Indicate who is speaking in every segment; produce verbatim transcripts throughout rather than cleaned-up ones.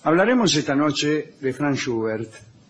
Speaker 1: Hablaremos esta noche de Franz Schubert.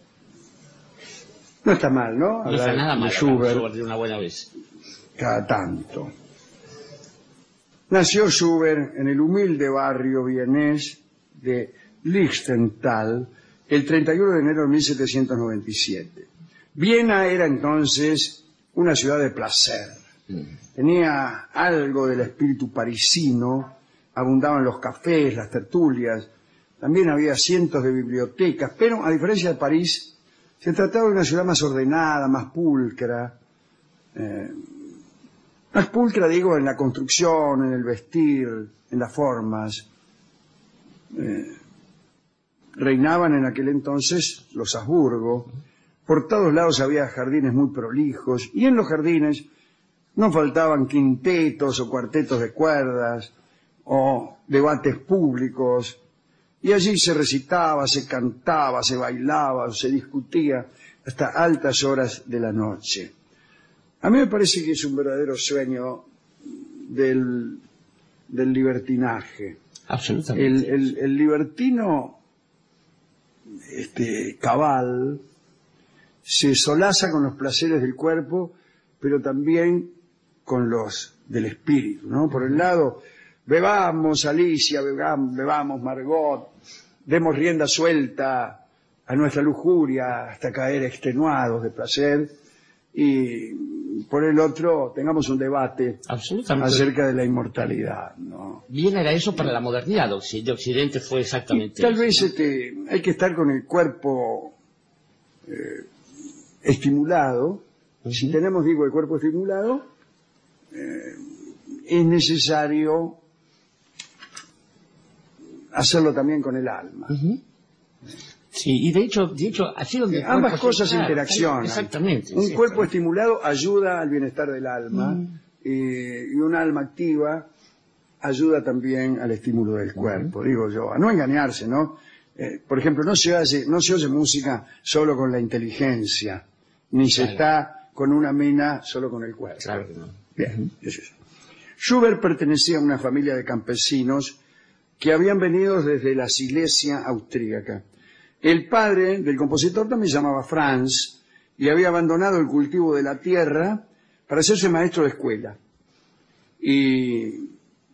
Speaker 1: No está mal, ¿no?
Speaker 2: No está
Speaker 1: Hablar
Speaker 2: nada
Speaker 1: de
Speaker 2: mal
Speaker 1: Schubert
Speaker 2: Schubert de una buena vez.
Speaker 1: cada tanto. Nació Schubert en el humilde barrio vienés de Lichtental el treinta y uno de enero de mil setecientos noventa y siete. Viena era entonces una ciudad de placer. Tenía algo del espíritu parisino, abundaban los cafés, las tertulias, también había cientos de bibliotecas, pero a diferencia de París, se trataba de una ciudad más ordenada, más pulcra, eh, más pulcra digo en la construcción, en el vestir, en las formas. Eh, reinaban en aquel entonces los Habsburgo, por todos lados había jardines muy prolijos, y en los jardines no faltaban quintetos o cuartetos de cuerdas, o debates públicos, y allí se recitaba, se cantaba, se bailaba, se discutía hasta altas horas de la noche. A mí me parece que es un verdadero sueño del, del libertinaje.
Speaker 2: Absolutamente.
Speaker 1: El, el, el libertino este, cabal se solaza con los placeres del cuerpo, pero también con los del espíritu, ¿no? Por el lado, bebamos Alicia, bebamos, bebamos Margot, demos rienda suelta a nuestra lujuria hasta caer extenuados de placer, y por el otro tengamos un debate acerca de la inmortalidad, ¿no?
Speaker 2: Bien era eso para la modernidad de Occidente, fue exactamente
Speaker 1: y tal
Speaker 2: eso,
Speaker 1: vez
Speaker 2: ¿no?
Speaker 1: este, hay que estar con el cuerpo eh, estimulado. Uh-huh. Si tenemos, digo, el cuerpo estimulado, eh, es necesario hacerlo también con el alma.
Speaker 2: Uh-huh. Sí, y de hecho, de hecho así donde
Speaker 1: eh, ambas cosas
Speaker 2: se...
Speaker 1: interaccionan.
Speaker 2: Exactamente.
Speaker 1: Un
Speaker 2: sí,
Speaker 1: cuerpo estimulado ayuda al bienestar del alma, uh-huh. eh, y un alma activa ayuda también al estímulo del cuerpo, uh-huh. digo yo, a no engañarse, ¿no? Eh, por ejemplo, no se oye, no se oye música solo con la inteligencia, ni claro. se está con una mina solo con el cuerpo.
Speaker 2: Claro que no.
Speaker 1: Bien, uh-huh. es eso. Schubert pertenecía a una familia de campesinos que habían venido desde la Silesia austríaca. El padre del compositor también se llamaba Franz y había abandonado el cultivo de la tierra para hacerse maestro de escuela. Y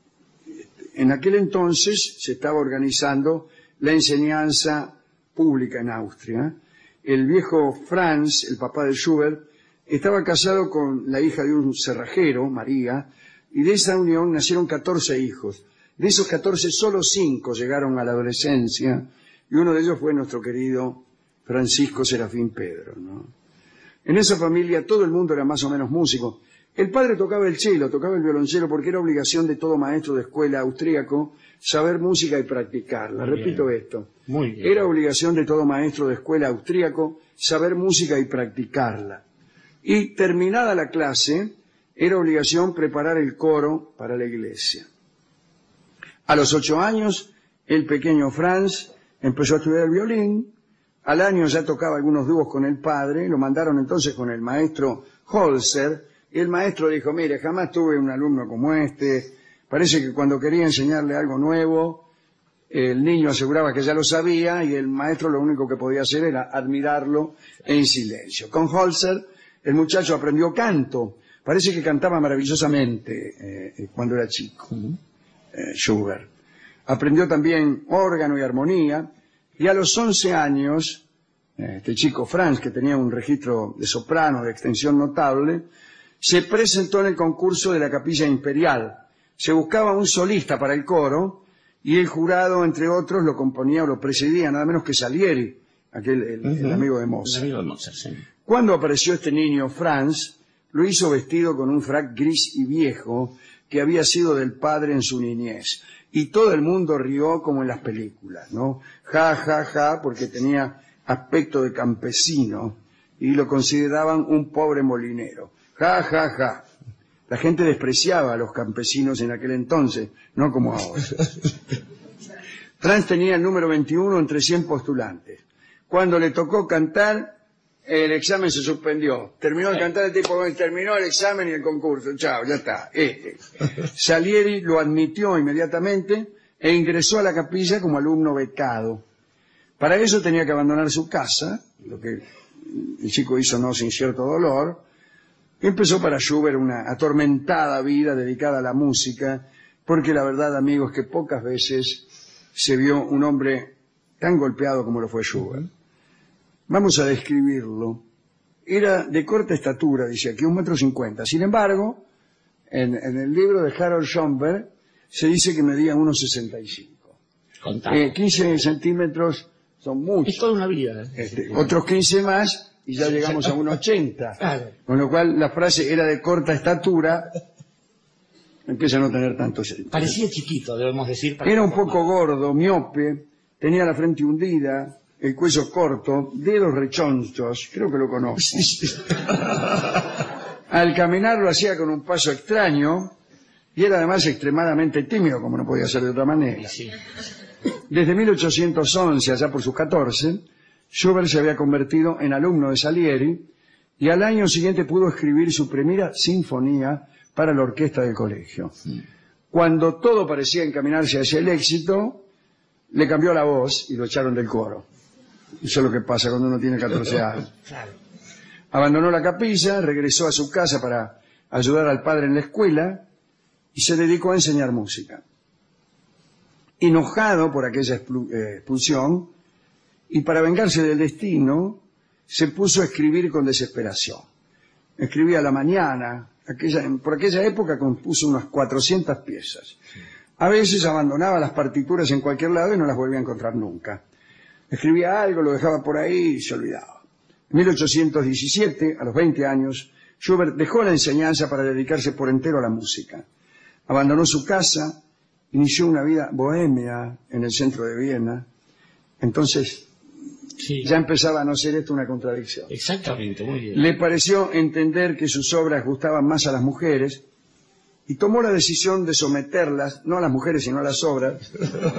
Speaker 1: en aquel entonces se estaba organizando la enseñanza pública en Austria. El viejo Franz, el papá de Schubert, estaba casado con la hija de un cerrajero, María, y de esa unión nacieron catorce hijos. De esos catorce, solo cinco llegaron a la adolescencia, y uno de ellos fue nuestro querido Francisco Serafín Pedro, ¿no? En esa familia todo el mundo era más o menos músico. El padre tocaba el cello, tocaba el violonchelo, porque era obligación de todo maestro de escuela austríaco saber música y practicarla. Muy Repito bien. esto. Muy bien. Era obligación de todo maestro de escuela austríaco saber música y practicarla. Y terminada la clase, era obligación preparar el coro para la iglesia. A los ocho años, el pequeño Franz empezó a estudiar el violín. Al año ya tocaba algunos dúos con el padre. Lo mandaron entonces con el maestro Holzer. Y el maestro dijo, mire, jamás tuve un alumno como este. Parece que cuando quería enseñarle algo nuevo, el niño aseguraba que ya lo sabía y el maestro lo único que podía hacer era admirarlo en silencio. Con Holzer, el muchacho aprendió canto. Parece que cantaba maravillosamente eh, cuando era chico, eh, Schubert. Aprendió también órgano y armonía, y a los once años, este chico Franz, que tenía un registro de soprano de extensión notable, se presentó en el concurso de la Capilla Imperial. Se buscaba un solista para el coro, y el jurado, entre otros, lo componía o lo presidía, nada menos que Salieri, aquel el, uh-huh. el amigo de Mozart.
Speaker 2: El amigo de Mozart, sí.
Speaker 1: Cuando apareció este niño, Franz, lo hizo vestido con un frac gris y viejo, que había sido del padre en su niñez. Y todo el mundo rió como en las películas, ¿no? Ja, ja, ja, porque tenía aspecto de campesino y lo consideraban un pobre molinero. Ja, ja, ja. La gente despreciaba a los campesinos en aquel entonces, no como ahora. Franz tenía el número veintiuno entre cien postulantes. Cuando le tocó cantar, el examen se suspendió. Terminó de cantar el tipo, terminó el examen y el concurso. Chao, ya está. Este. Salieri lo admitió inmediatamente e ingresó a la capilla como alumno becado. Para eso tenía que abandonar su casa, lo que el chico hizo no sin cierto dolor. Empezó para Schubert una atormentada vida dedicada a la música, porque la verdad, amigos, que pocas veces se vio un hombre tan golpeado como lo fue Schubert. Vamos a describirlo. Era de corta estatura, dice aquí, un metro cincuenta. Sin embargo, en, en el libro de Harold Schoenberg se dice que medía uno sesenta y cinco. Eh, quince centímetros son muchos.
Speaker 2: Es toda una vida. ¿eh?
Speaker 1: Este, otros quince más y ya llegamos a uno ochenta.
Speaker 2: Claro.
Speaker 1: Con lo cual la frase era de corta estatura, empieza a no tener tanto sentido.
Speaker 2: Parecía chiquito, debemos decir.
Speaker 1: Era un poco gordo, miope, tenía la frente hundida, el cuello corto, dedos rechonchos, creo que lo conoces. Al caminar lo hacía con un paso extraño y era además extremadamente tímido, como no podía ser de otra manera.
Speaker 2: Sí.
Speaker 1: Desde mil ochocientos once, allá por sus catorce, Schubert se había convertido en alumno de Salieri y al año siguiente pudo escribir su primera sinfonía para la orquesta del colegio. Sí. Cuando todo parecía encaminarse hacia el éxito, le cambió la voz y lo echaron del coro. Eso es lo que pasa cuando uno tiene catorce años.
Speaker 2: Claro.
Speaker 1: Abandonó la capilla, regresó a su casa para ayudar al padre en la escuela y se dedicó a enseñar música. Enojado por aquella expulsión y para vengarse del destino, se puso a escribir con desesperación. Escribía a la mañana, aquella, por aquella época compuso unas cuatrocientas piezas. A veces abandonaba las partituras en cualquier lado y no las volvía a encontrar nunca. Escribía algo, lo dejaba por ahí y se olvidaba. En mil ochocientos diecisiete, a los veinte años, Schubert dejó la enseñanza para dedicarse por entero a la música. Abandonó su casa, inició una vida bohemia en el centro de Viena. Entonces, sí, ya empezaba a no ser esto una contradicción.
Speaker 2: Exactamente, muy bien.
Speaker 1: Le pareció entender que sus obras gustaban más a las mujeres y tomó la decisión de someterlas, no a las mujeres sino a las obras,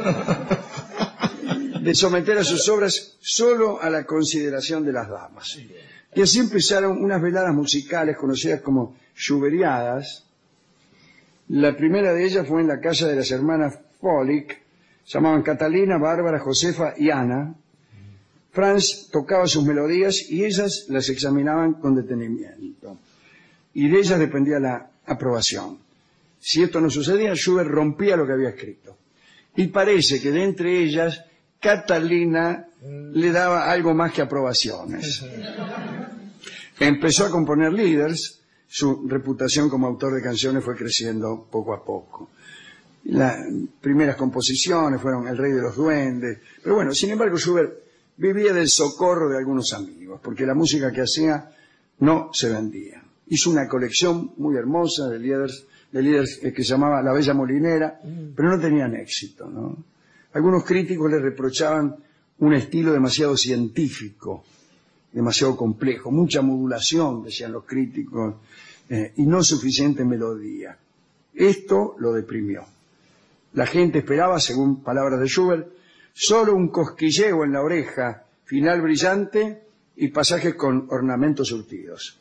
Speaker 1: de someter a sus obras solo a la consideración de las damas. Y así empezaron unas veladas musicales conocidas como Schubertiadas. La primera de ellas fue en la casa de las hermanas Folick, se llamaban Catalina, Bárbara, Josefa y Ana. Franz tocaba sus melodías y ellas las examinaban con detenimiento. Y de ellas dependía la aprobación. Si esto no sucedía, Schubert rompía lo que había escrito. Y parece que de entre ellas, Catalina le daba algo más que aprobaciones. Empezó a componer lieders, su reputación como autor de canciones fue creciendo poco a poco. Las primeras composiciones fueron El Rey de los Duendes, pero bueno, sin embargo Schubert vivía del socorro de algunos amigos, porque la música que hacía no se vendía. Hizo una colección muy hermosa de lieders, de lieders que se llamaba La Bella Molinera, pero no tenían éxito, ¿no? Algunos críticos le reprochaban un estilo demasiado científico, demasiado complejo, mucha modulación, decían los críticos, eh, y no suficiente melodía. Esto lo deprimió. La gente esperaba, según palabras de Schubert, solo un cosquilleo en la oreja, final brillante y pasajes con ornamentos surtidos.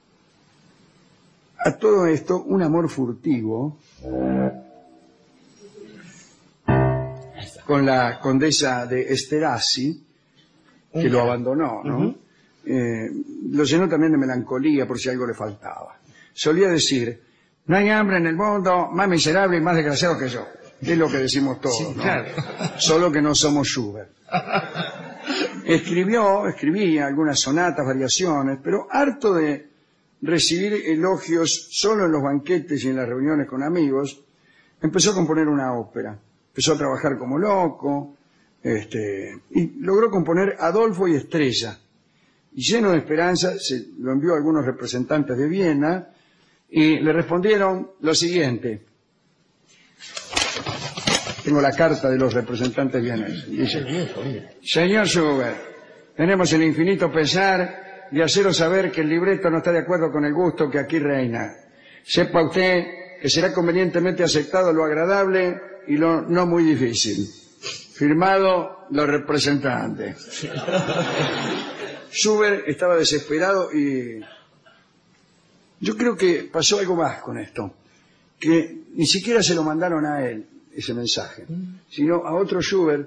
Speaker 1: A todo esto, un amor furtivo con la condesa de Esterházy, que lo abandonó, ¿no? Uh-huh. eh, lo llenó también de melancolía por si algo le faltaba. Solía decir, no hay hambre en el mundo más miserable y más desgraciado que yo. Es lo que decimos todos, sí, ¿no? Claro. Solo que no somos Schubert. Escribió, escribía algunas sonatas, variaciones, pero harto de recibir elogios solo en los banquetes y en las reuniones con amigos, empezó a componer una ópera. Empezó a trabajar como loco, este, y logró componer Adolfo y Estrella. Y lleno de esperanza, se lo envió a algunos representantes de Viena, y le respondieron lo siguiente. Tengo la carta de los representantes vieneses. Dice, señor Schubert, tenemos el infinito pesar de haceros saber que el libreto no está de acuerdo con el gusto que aquí reina. Sepa usted que será convenientemente aceptado lo agradable y lo no muy difícil. Firmado los representantes. Schubert estaba desesperado y yo creo que pasó algo más con esto, que ni siquiera se lo mandaron a él, ese mensaje, sino a otro Schubert,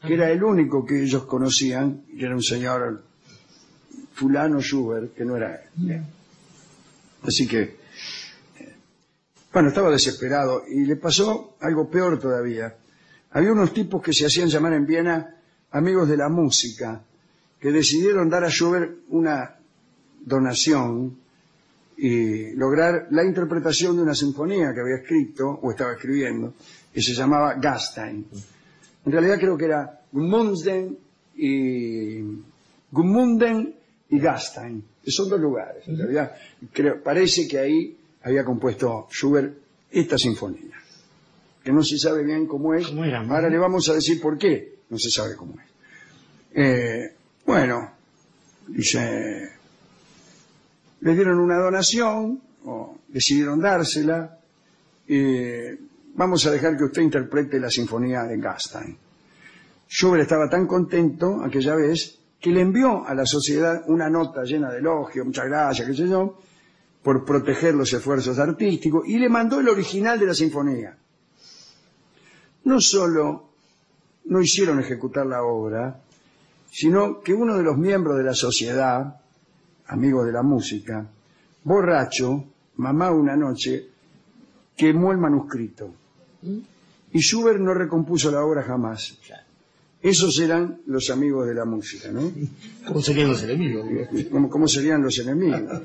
Speaker 1: que era el único que ellos conocían, que era un señor fulano Schubert, que no era él. Así que, bueno, estaba desesperado y le pasó algo peor todavía. Había unos tipos que se hacían llamar en Viena amigos de la música, que decidieron dar a Schubert una donación y lograr la interpretación de una sinfonía que había escrito, o estaba escribiendo, que se llamaba Gastein. En realidad creo que era Gudmunden y, Gudmunden y Gastein, que son dos lugares. En realidad creo, parece que ahí había compuesto Schubert esta sinfonía, que no se sabe bien cómo es.
Speaker 2: ¿Cómo era?
Speaker 1: Ahora le vamos a decir por qué no se sabe cómo es. Eh, bueno, dice, le dieron una donación, o decidieron dársela, eh, vamos a dejar que usted interprete la sinfonía de Gastein. Schubert estaba tan contento aquella vez que le envió a la sociedad una nota llena de elogios, muchas gracias, qué sé yo, por proteger los esfuerzos artísticos, y le mandó el original de la sinfonía. No solo no hicieron ejecutar la obra, sino que uno de los miembros de la sociedad, amigos de la música, borracho, mamá una noche, quemó el manuscrito. Y Schubert no recompuso la obra jamás. Esos eran los amigos de la música, ¿no?
Speaker 2: ¿Cómo serían los enemigos?
Speaker 1: ¿Cómo, cómo serían los enemigos?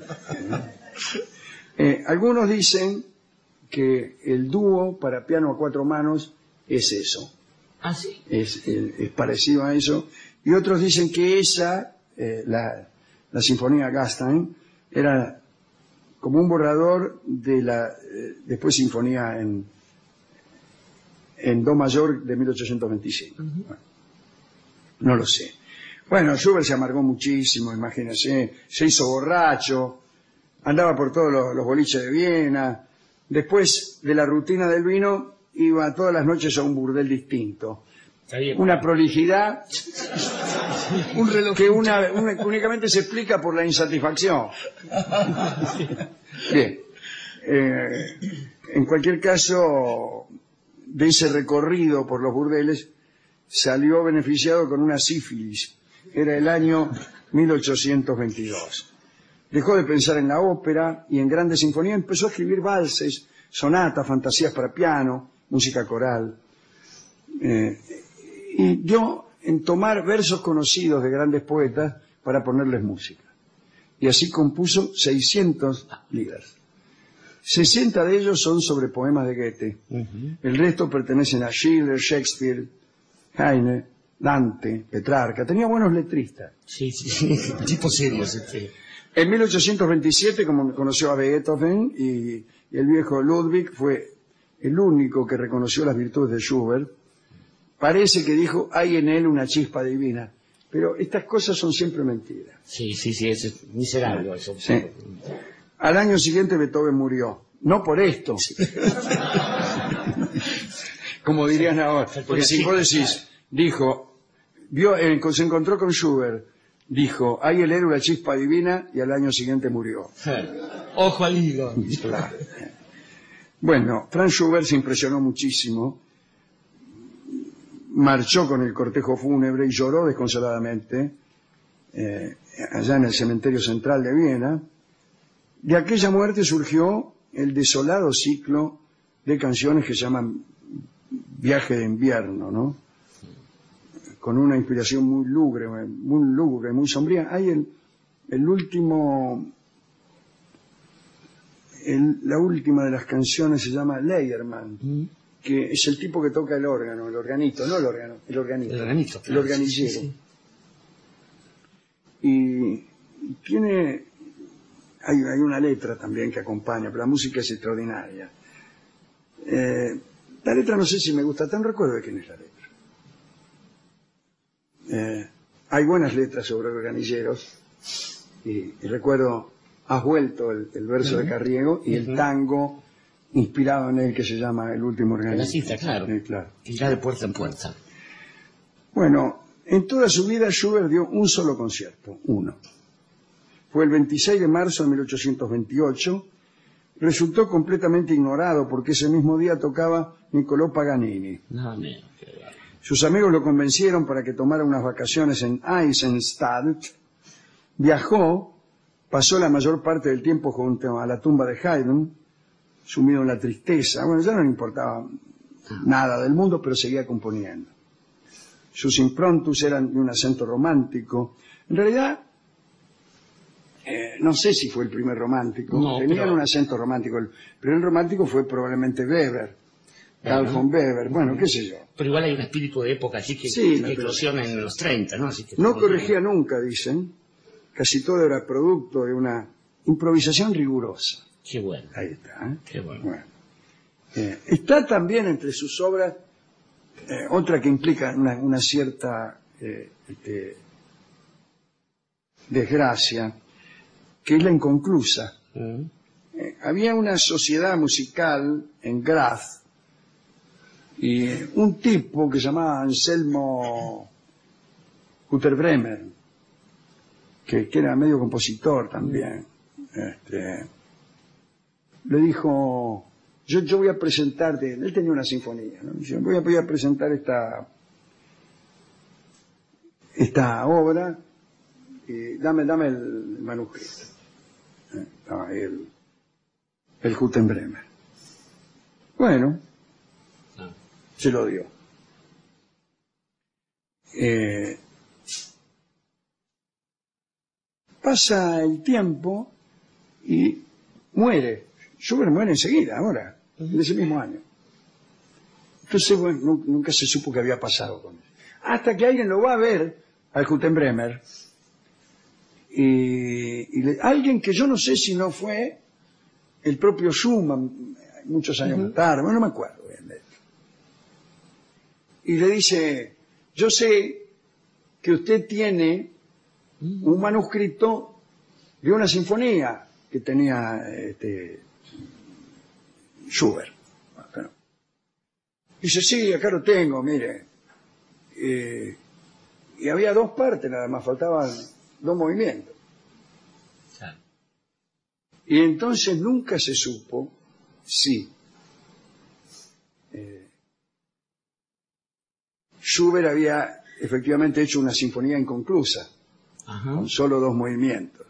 Speaker 1: Eh, algunos dicen que el dúo para piano a cuatro manos es eso.
Speaker 2: ¿Ah, sí?
Speaker 1: Es, es, es parecido a eso. Y otros dicen que esa, eh, la, la sinfonía Gastein, era como un borrador de la eh, después sinfonía en, en do mayor de mil ochocientos veinticinco. Uh-huh. Bueno, no lo sé. Bueno, Schubert se amargó muchísimo, imagínense, se hizo borracho, andaba por todos los, los boliches de Viena, después de la rutina del vino iba todas las noches a un burdel distinto. Una prolijidad un reloj que una, una, únicamente se explica por la insatisfacción. Bien. Eh, en cualquier caso, de ese recorrido por los burdeles, salió beneficiado con una sífilis. Era el año mil ochocientos veintidós. Dejó de pensar en la ópera y en grandes sinfonías, empezó a escribir valses, sonatas, fantasías para piano, música coral. Eh, y dio en tomar versos conocidos de grandes poetas para ponerles música. Y así compuso seiscientos lieders. sesenta de ellos son sobre poemas de Goethe. Uh-huh. El resto pertenecen a Schiller, Shakespeare, Heine, Dante, Petrarca. Tenía buenos letristas.
Speaker 2: Sí, sí, sí. Tipo serios. Este.
Speaker 1: En mil ochocientos veintisiete, como conoció a Beethoven, y, y el viejo Ludwig fue el único que reconoció las virtudes de Schubert. Parece que dijo, hay en él una chispa divina. Pero estas cosas son siempre mentiras.
Speaker 2: Sí, sí, sí, es miserable eso.
Speaker 1: Sí. Al año siguiente Beethoven murió. No por esto. Sí. Como dirían ahora. Porque si vos decís, dijo, vio, eh, se encontró con Schubert, dijo, hay en él una chispa divina, y al año siguiente murió.
Speaker 2: Ojo al hilo.
Speaker 1: Claro. Bueno, Franz Schubert se impresionó muchísimo. Marchó con el cortejo fúnebre y lloró desconsoladamente eh, allá en el cementerio central de Viena. De aquella muerte surgió el desolado ciclo de canciones que se llaman Viaje de invierno, ¿no? Con una inspiración muy lúgubre, muy lúgubre, muy sombría. Hay el, el último, el, la última de las canciones se llama Leyermann. Mm. Que es el tipo que toca el órgano, el organito, no el órgano, el organito.
Speaker 2: El organito.
Speaker 1: El organillero. Sí, sí. Y tiene, hay, hay una letra también que acompaña, pero la música es extraordinaria. Eh, la letra no sé si me gusta, tan recuerdo de quién es la letra. Eh, hay buenas letras sobre organilleros, y, y recuerdo, has vuelto el, el verso uh-huh. de Carriego y uh-huh. el tango inspirado en él que se llama El último organillo.
Speaker 2: La cita, claro.
Speaker 1: Sí, claro.
Speaker 2: Irá de puerta en puerta.
Speaker 1: Bueno, en toda su vida Schubert dio un solo concierto, uno. Fue el veintiséis de marzo de mil ochocientos veintiocho. Resultó completamente ignorado porque ese mismo día tocaba Niccolò Paganini.
Speaker 2: No, no,
Speaker 1: Sus amigos lo convencieron para que tomara unas vacaciones en Eisenstadt. Viajó, pasó la mayor parte del tiempo junto a la tumba de Haydn, sumido en la tristeza. Bueno, ya no le importaba nada del mundo, pero seguía componiendo. Sus improntus eran de un acento romántico. En realidad, eh, no sé si fue el primer romántico.
Speaker 2: No,
Speaker 1: Tenían
Speaker 2: pero...
Speaker 1: un acento romántico. El primer romántico fue probablemente Weber, Carl
Speaker 2: Bueno.
Speaker 1: von Weber. Bueno, qué sé yo.
Speaker 2: Pero igual hay un espíritu de época así que,
Speaker 1: Sí,
Speaker 2: que
Speaker 1: no,
Speaker 2: eclosiona en los treinta, ¿no? Así que
Speaker 1: No
Speaker 2: tampoco-
Speaker 1: corregía nunca, dicen. Casi todo era producto de una improvisación rigurosa.
Speaker 2: Qué bueno,
Speaker 1: Ahí está. ¿eh?
Speaker 2: qué bueno.
Speaker 1: Bueno. Eh, está también entre sus obras eh, otra que implica una, una cierta eh, este, desgracia, que es la inconclusa.
Speaker 2: Mm.
Speaker 1: Eh, había una sociedad musical en Graz y eh, un tipo que se llamaba Anselmo Guterbremer, que, que era medio compositor también, este, le dijo, yo, yo voy a presentarte, él tenía una sinfonía, ¿no? Dice, voy, a, voy a presentar esta, esta obra, y dame, dame el manuscrito. Eh, estaba ahí el, el Gutenberg. Bueno,
Speaker 2: Ah.
Speaker 1: se lo dio. Eh, pasa el tiempo y muere. Schubert muere enseguida, ahora, en ese mismo año. Entonces, bueno, nu- nunca se supo qué había pasado con él. Hasta que alguien lo va a ver al Gutenberg y, y le- alguien que yo no sé si no fue el propio Schumann, muchos años más tarde, bueno, no me acuerdo bien de esto. Y le dice, yo sé que usted tiene un manuscrito de una sinfonía que tenía este, Schubert. Bueno, dice, sí, acá lo tengo, mire. Eh, y había dos partes, nada más, faltaban dos movimientos.
Speaker 2: Claro.
Speaker 1: Y entonces nunca se supo si eh, Schubert había efectivamente hecho una sinfonía inconclusa,
Speaker 2: Ajá.
Speaker 1: con solo dos movimientos.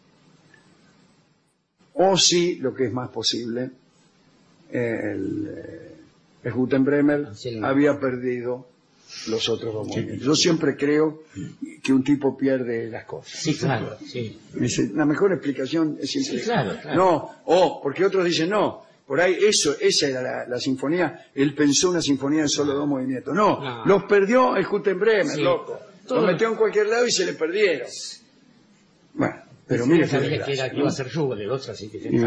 Speaker 1: O si, lo que es más posible, el, eh, el Gutenberg
Speaker 2: Sí.
Speaker 1: había perdido los otros dos movimientos. Yo siempre creo que un tipo pierde las cosas.
Speaker 2: Sí, claro, sí.
Speaker 1: Dice, la mejor explicación es siempre...
Speaker 2: Sí, claro, claro.
Speaker 1: No, o, porque otros dicen, no, por ahí eso, esa era la, la sinfonía, él pensó una sinfonía en solo dos movimientos. No,
Speaker 2: No.
Speaker 1: los perdió el Gutenberg,
Speaker 2: Sí.
Speaker 1: loco.
Speaker 2: Todo-
Speaker 1: Los metió en cualquier lado y se le perdieron. Bueno, pero
Speaker 2: Sí,
Speaker 1: mire
Speaker 2: yo
Speaker 1: qué
Speaker 2: sabía que,
Speaker 1: desgracia,
Speaker 2: era, que
Speaker 1: ¿no?
Speaker 2: iba a ser Schubert, el otro, así que...
Speaker 1: Y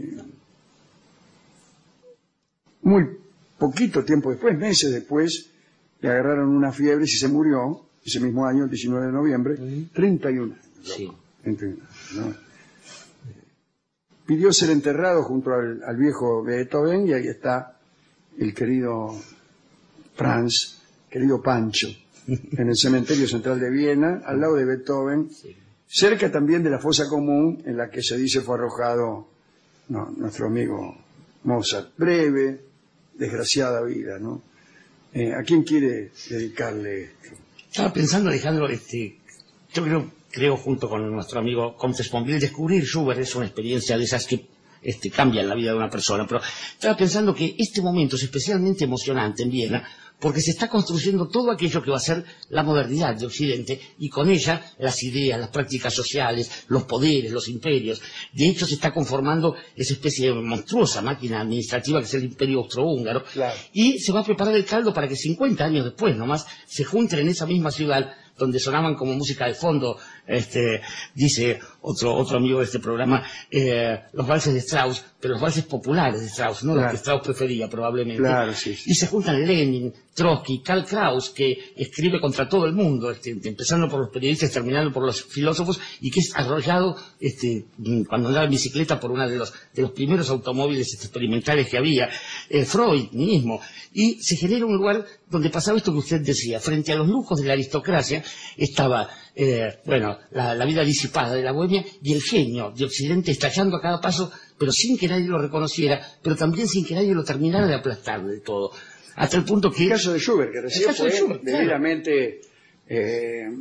Speaker 1: muy poquito tiempo después, meses después, le agarraron una fiebre y se murió, ese mismo año, el diecinueve de noviembre, treinta y uno años.
Speaker 2: Sí.
Speaker 1: treinta y uno años, ¿no? Pidió ser enterrado junto al, al viejo Beethoven y ahí está el querido Franz, querido Pancho, en el cementerio central de Viena, al lado de Beethoven,
Speaker 2: Sí.
Speaker 1: cerca también de la fosa común en la que se dice fue arrojado no, nuestro amigo Mozart. Breve, desgraciada vida, ¿no? Eh, ¿A quién quiere dedicarle esto?
Speaker 2: Estaba pensando, Alejandro, este, yo creo, creo junto con nuestro amigo Comte Sponville, descubrir Schubert es una experiencia de esas que este, cambian la vida de una persona, pero estaba pensando que este momento es especialmente emocionante en Viena porque se está construyendo todo aquello que va a ser la modernidad de Occidente y con ella las ideas, las prácticas sociales, los poderes, los imperios. De hecho, se está conformando esa especie de monstruosa máquina administrativa que es el Imperio Austrohúngaro.
Speaker 1: Claro.
Speaker 2: Y se va a preparar el caldo para que cincuenta años después nomás se junten en esa misma ciudad donde sonaban como música de fondo, este, dice otro otro amigo de este programa, eh, los valses de Strauss, pero los valses populares de Strauss, no
Speaker 1: Claro.
Speaker 2: los que Strauss prefería probablemente.
Speaker 1: Claro, sí, sí.
Speaker 2: Y se juntan Lenin, Trotsky, Karl Kraus, que escribe contra todo el mundo, este, empezando por los periodistas, terminando por los filósofos, y que es arrollado este, cuando andaba en bicicleta por uno de los, de los primeros automóviles experimentales que había, eh, Freud mismo. Y se genera un lugar donde pasaba esto que usted decía, frente a los lujos de la aristocracia estaba, eh, bueno, la, la vida disipada de la bohemia y el genio de Occidente estallando a cada paso, pero sin que nadie lo reconociera, pero también sin que nadie lo terminara de aplastar de todo. Hasta el punto que...
Speaker 1: El caso de Schubert, que recién fue
Speaker 2: Schubert,
Speaker 1: debidamente eh,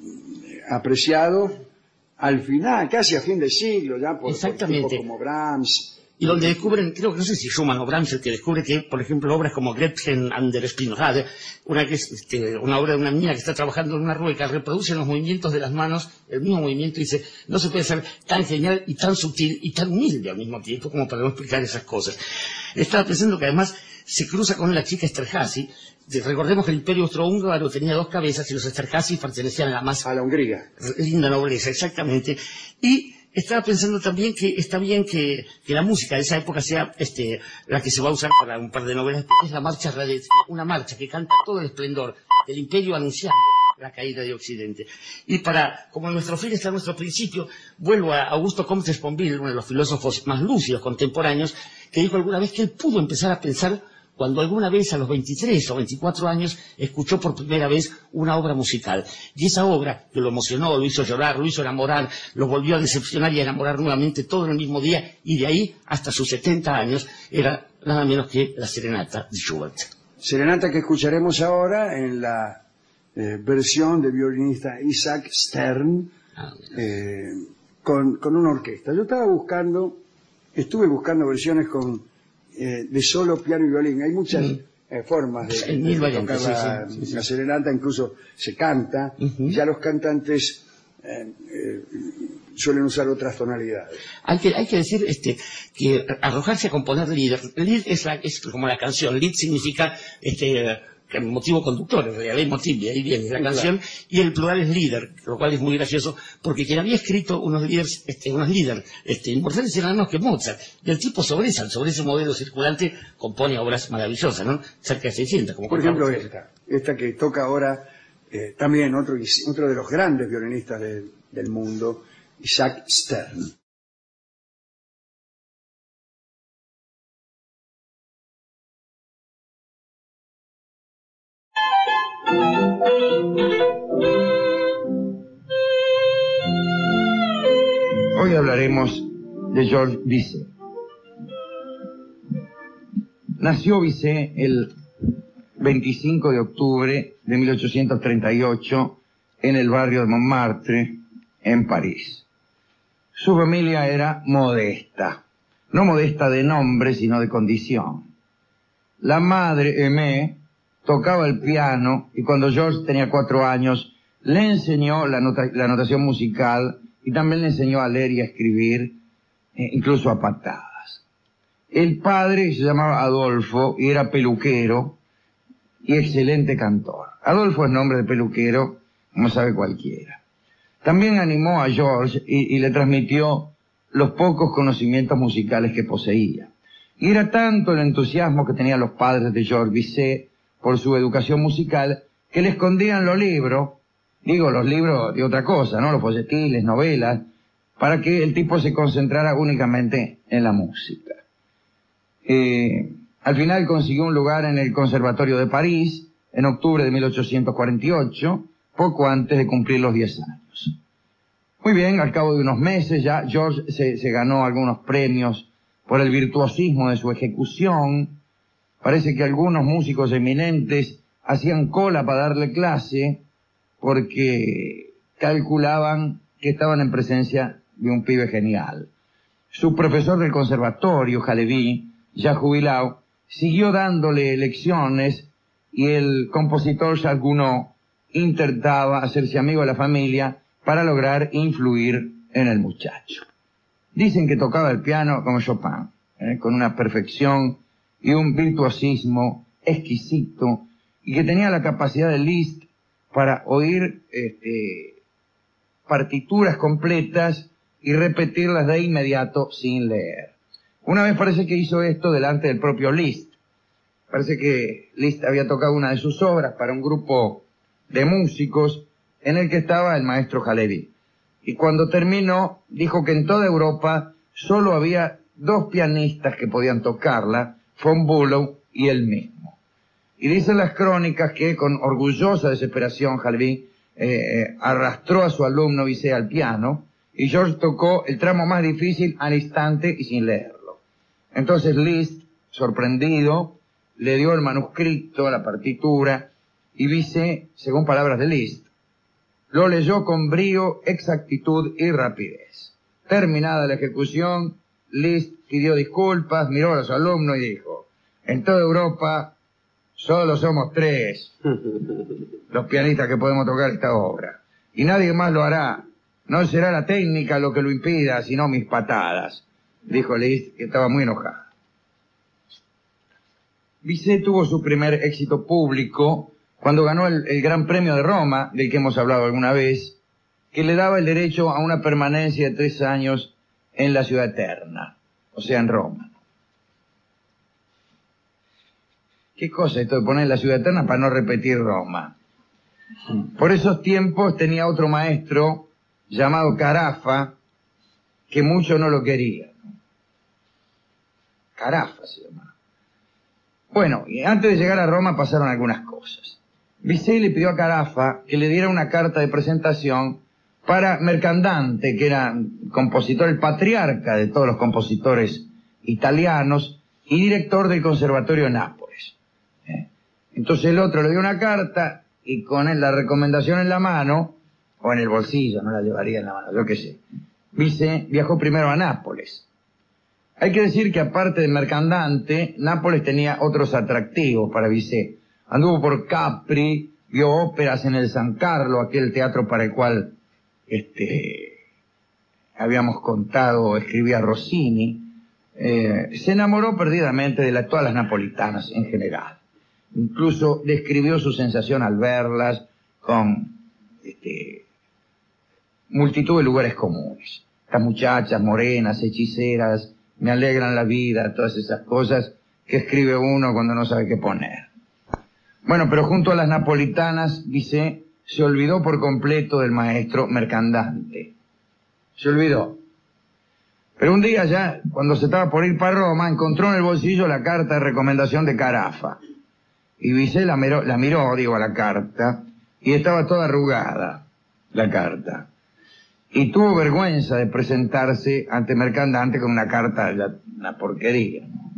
Speaker 1: apreciado al final, casi a fin de siglo, ya por, por tipos como Brahms.
Speaker 2: Y donde descubren, creo que no sé si Schumann o Brahms, el que descubre que, por ejemplo, obras como Gretchen and der Spinrad, una, que es, este, una obra de una niña que está trabajando en una rueca, reproduce los movimientos de las manos, el mismo movimiento, y dice, no se puede ser tan genial y tan sutil y tan humilde al mismo tiempo como para no explicar esas cosas. Estaba pensando que además se cruza con la chica Esterházy. Recordemos que el Imperio Austrohúngaro tenía dos cabezas y los Esterházy pertenecían a la más...
Speaker 1: A la Hungría.
Speaker 2: Linda nobleza, exactamente. Y estaba pensando también que está bien que, que la música de esa época sea este, la que se va a usar para un par de novelas, porque es la marcha Radetzky, una marcha que canta todo el esplendor del imperio anunciando la caída de Occidente. Y para, como en nuestro fin está nuestro principio, vuelvo a Augusto Comte Sponville, uno de los filósofos más lúcidos contemporáneos, que dijo alguna vez que él pudo empezar a pensar cuando alguna vez a los veintitrés o veinticuatro años escuchó por primera vez una obra musical. Y esa obra, que lo emocionó, lo hizo llorar, lo hizo enamorar, lo volvió a decepcionar y a enamorar nuevamente todo en el mismo día, y de ahí hasta sus setenta años, era nada menos que la Serenata de Schubert.
Speaker 1: Serenata que escucharemos ahora en la eh, versión del violinista Isaac Stern, ah, eh, con, con una orquesta. Yo estaba buscando, estuve buscando versiones con Eh, de solo piano y violín. Hay muchas sí. eh, formas de, de, de tocar la, sí, sí, sí. la serenata, incluso se canta, uh-huh. Ya los cantantes eh, eh, suelen usar otras tonalidades.
Speaker 2: Hay que, hay que decir este, que arrojarse a componer lied. Lied es, la, es como la canción, lied significa este, motivo conductor, en realidad es motivo, ahí viene la canción, claro. Y el plural es líder, lo cual es muy gracioso, porque quien había escrito unos líderes, este, unos líderes este, inmortales eran menos que Mozart, y el tipo sobre, esa, sobre ese modelo circulante compone obras maravillosas, ¿no? Cerca de seiscientas. Como
Speaker 1: por ejemplo esta, esta que toca ahora eh, también otro, otro de los grandes violinistas de, del mundo, Isaac Stern.
Speaker 3: Hoy hablaremos de Georges Bizet. Nació Bizet el veinticinco de octubre de mil ochocientos treinta y ocho en el barrio de Montmartre, en París. Su familia era modesta, no modesta de nombre, sino de condición. La madre, Aimée, tocaba el piano y cuando Georges tenía cuatro años le enseñó la, nota, la notación musical y también le enseñó a leer y a escribir, eh, incluso a patadas. El padre se llamaba Adolfo y era peluquero y excelente cantor. Adolfo es nombre de peluquero, como sabe cualquiera. También animó a Georges y, y le transmitió los pocos conocimientos musicales que poseía. Y era tanto el entusiasmo que tenían los padres de Georges Bizet por su educación musical, que le escondían los libros, digo los libros de otra cosa, ¿no? Los folletiles, novelas, para que el tipo se concentrara únicamente en la música. Eh, al final consiguió un lugar en el Conservatorio de París, en octubre de mil ochocientos cuarenta y ocho, poco antes de cumplir los diez años. Muy bien, al cabo de unos meses ya, Georges se, se ganó algunos premios por el virtuosismo de su ejecución. Parece que algunos músicos eminentes hacían cola para darle clase porque calculaban que estaban en presencia de un pibe genial. Su profesor del conservatorio, Halevi, ya jubilado, siguió dándole lecciones y el compositor Charles Gounod intentaba hacerse amigo de la familia para lograr influir en el muchacho. Dicen que tocaba el piano como Chopin, ¿eh? con una perfección y un virtuosismo exquisito, y que tenía la capacidad de Liszt para oír este, partituras completas y repetirlas de inmediato sin leer. Una vez parece que hizo esto delante del propio Liszt. Parece que Liszt había tocado una de sus obras para un grupo de músicos en el que estaba el maestro Halevi. Y cuando terminó, dijo que en toda Europa solo había dos pianistas que podían tocarla, Von Bülow y él mismo. Y dicen las crónicas que con orgullosa desesperación Halevi eh, arrastró a su alumno Bizet al piano y Georges tocó el tramo más difícil al instante y sin leerlo. Entonces Liszt, sorprendido, le dio el manuscrito, la partitura, y Bizet, según palabras de Liszt, lo leyó con brío, exactitud y rapidez. Terminada la ejecución, Liszt pidió disculpas, miró a los alumnos y dijo: en toda Europa solo somos tres los pianistas que podemos tocar esta obra, y nadie más lo hará. No será la técnica lo que lo impida, sino mis patadas, dijo Liszt, que estaba muy enojado. Bizet tuvo su primer éxito público cuando ganó el, el Gran Premio de Roma, del que hemos hablado alguna vez, que le daba el derecho a una permanencia de tres años en la ciudad eterna, o sea, en Roma. ¿Qué cosa esto de poner la ciudad eterna para no repetir Roma? Por esos tiempos tenía otro maestro llamado Carafa, que mucho no lo quería. Carafa se llamaba. Bueno, y antes de llegar a Roma pasaron algunas cosas. Bizet le pidió a Carafa que le diera una carta de presentación para Mercandante, que era compositor, el patriarca de todos los compositores italianos y director del Conservatorio de Nápoles. ¿Eh? Entonces el otro le dio una carta y con él la recomendación en la mano, o en el bolsillo, no la llevaría en la mano, yo qué sé. Bizet viajó primero a Nápoles. Hay que decir que aparte de Mercandante, Nápoles tenía otros atractivos para Bizet. Anduvo por Capri, vio óperas en el San Carlo, aquel teatro para el cual este, habíamos contado, escribía Rossini. Eh, se enamoró perdidamente de la, todas las napolitanas en general. Incluso describió su sensación al verlas con este, multitud de lugares comunes. Estas muchachas morenas, hechiceras, me alegran la vida, todas esas cosas que escribe uno cuando no sabe qué poner. Bueno, pero junto a las napolitanas, Bizet se olvidó por completo del maestro Mercandante. Se olvidó. Pero un día ya, cuando se estaba por ir para Roma, encontró en el bolsillo la carta de recomendación de Carafa. Y Bizet la miró, la miró, digo, a la carta, y estaba toda arrugada, la carta. Y tuvo vergüenza de presentarse ante Mercandante con una carta, una porquería, ¿no?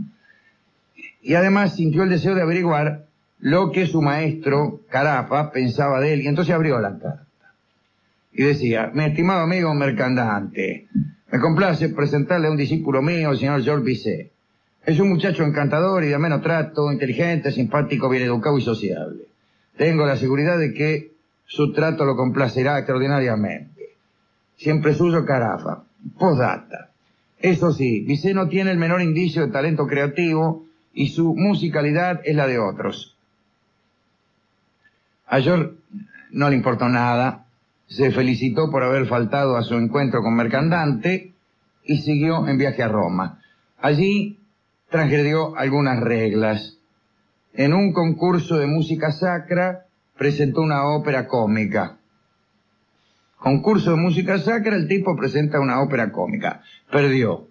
Speaker 3: Y además sintió el deseo de averiguar lo que su maestro, Carafa, pensaba de él, y entonces abrió la carta. Y decía: mi estimado amigo Mercandante, me complace presentarle a un discípulo mío, el señor Georges Bizet. Es un muchacho encantador y de ameno trato, inteligente, simpático, bien educado y sociable. Tengo la seguridad de que su trato lo complacerá extraordinariamente. Siempre suyo, Carafa. Postdata. Eso sí, Bizet no tiene el menor indicio de talento creativo y su musicalidad es la de otros. A George no le importó nada, se felicitó por haber faltado a su encuentro con Mercandante y siguió en viaje a Roma. Allí transgredió algunas reglas. En un concurso de música sacra presentó una ópera cómica. Concurso de música sacra, el tipo presenta una ópera cómica. Perdió.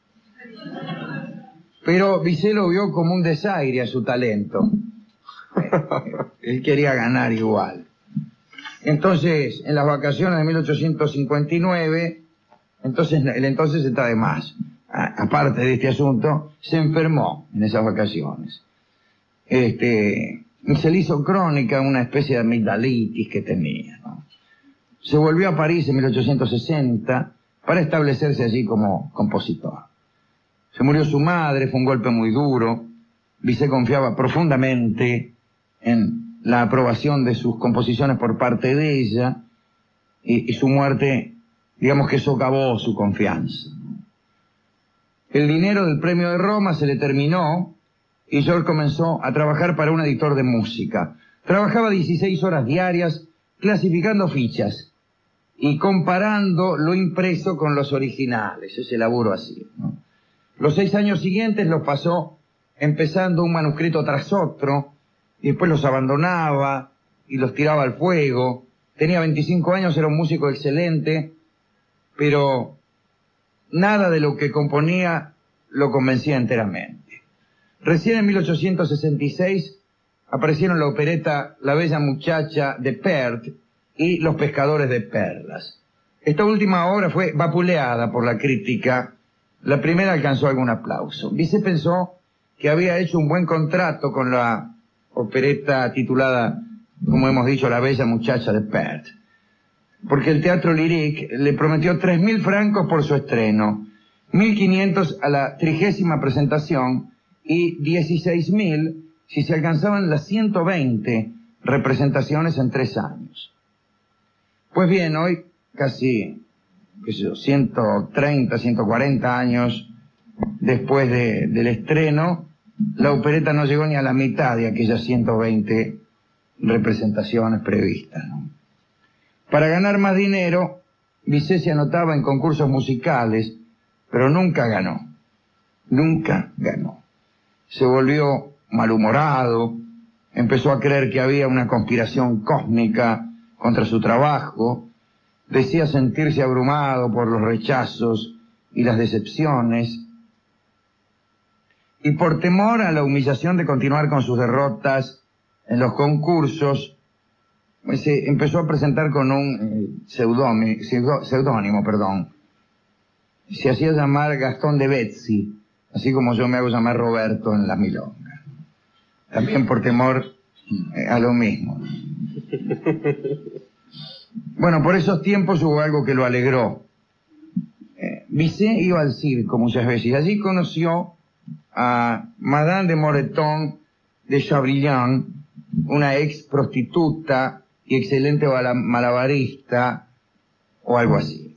Speaker 3: Pero Bizet lo vio como un desaire a su talento. Él quería ganar igual. Entonces, en las vacaciones de mil ochocientos cincuenta y nueve, entonces, el entonces está de más. A, aparte de este asunto, se enfermó en esas vacaciones. Este, se le hizo crónica una especie de amigdalitis que tenía, ¿no? Se volvió a París en mil ochocientos sesenta para establecerse allí como compositor. Se murió su madre, fue un golpe muy duro. Bizet confiaba profundamente en la aprobación de sus composiciones por parte de ella, y, y su muerte, digamos que socavó su confianza. El dinero del premio de Roma se le terminó y George comenzó a trabajar para un editor de música. Trabajaba dieciséis horas diarias clasificando fichas y comparando lo impreso con los originales, ese laburo así, ¿no? Los seis años siguientes los pasó empezando un manuscrito tras otro, y después los abandonaba y los tiraba al fuego. Tenía veinticinco años, era un músico excelente, pero nada de lo que componía lo convencía enteramente. Recién en mil ochocientos sesenta y seis aparecieron la opereta La bella muchacha de Perth y Los pescadores de perlas. Esta última obra fue vapuleada por la crítica. La primera alcanzó algún aplauso. Bizet pensó que había hecho un buen contrato con la opereta titulada, como hemos dicho, La bella muchacha de Perth, porque el Teatro Lyrique le prometió tres mil francos por su estreno, mil quinientos a la trigésima presentación y dieciséis mil si se alcanzaban las ciento veinte representaciones en tres años. Pues bien, hoy, casi, qué sé yo, ciento treinta, ciento cuarenta años después de, del estreno, la opereta no llegó ni a la mitad de aquellas ciento veinte representaciones previstas, ¿no? Para ganar más dinero, Bizet se anotaba en concursos musicales, pero nunca ganó. Nunca ganó. Se volvió malhumorado, empezó a creer que había una conspiración cósmica contra su trabajo, decía sentirse abrumado por los rechazos y las decepciones, y por temor a la humillación de continuar con sus derrotas en los concursos, se empezó a presentar con un eh, seudónimo, perdón. Se hacía llamar Gastón de Betsy, así como yo me hago llamar Roberto en la milonga. También por temor eh, a lo mismo. Bueno, por esos tiempos hubo algo que lo alegró. Eh, Bizet iba al circo muchas veces, y allí conoció a Madame de Moreton de Chabrillán, una ex prostituta y excelente malabarista, o algo así.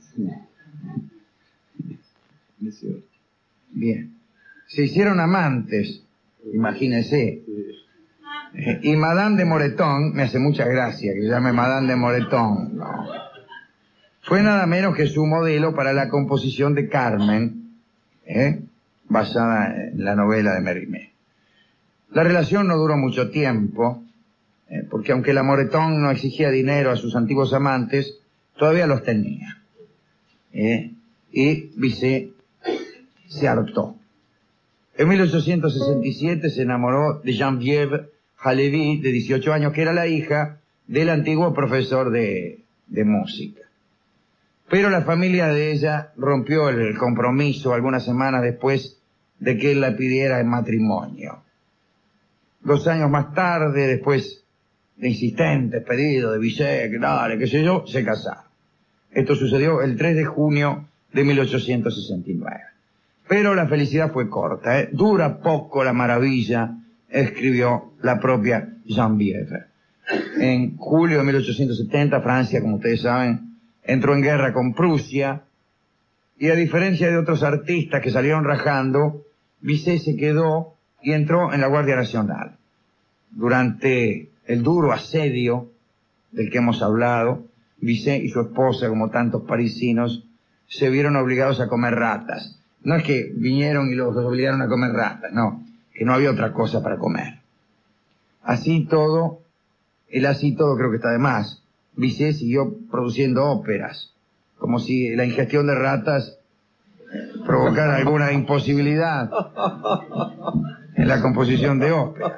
Speaker 3: Bien. Se hicieron amantes, imagínense. Eh, y Madame de Moreton, me hace mucha gracia que se llame Madame de Moreton, no. Fue nada menos que su modelo para la composición de Carmen, ¿eh? basada en la novela de Mérimée. La relación no duró mucho tiempo, eh, porque aunque la Moreton no exigía dinero a sus antiguos amantes, todavía los tenía. ¿eh? Y Bizet se hartó. En mil ochocientos sesenta y siete se enamoró de Geneviève Halévy, de dieciocho años, que era la hija del antiguo profesor de, de música. Pero la familia de ella rompió el compromiso algunas semanas después de que él la pidiera en matrimonio. Dos años más tarde, después de insistentes pedidos de Bizet, que dale, qué sé yo, se casaron. Esto sucedió el tres de junio de mil ochocientos sesenta y nueve. Pero la felicidad fue corta, ¿eh? Dura poco la maravilla, escribió la propia Geneviève. En julio de mil ochocientos setenta, Francia, como ustedes saben, entró en guerra con Prusia, y a diferencia de otros artistas que salieron rajando, Bizet se quedó y entró en la Guardia Nacional. Durante el duro asedio del que hemos hablado, Bizet y su esposa, como tantos parisinos, se vieron obligados a comer ratas. No es que vinieron y los obligaron a comer ratas, no, que no había otra cosa para comer. Así todo, el así todo creo que está de más. Bizet siguió produciendo óperas, como si la ingestión de ratas provocara alguna imposibilidad en la composición de óperas.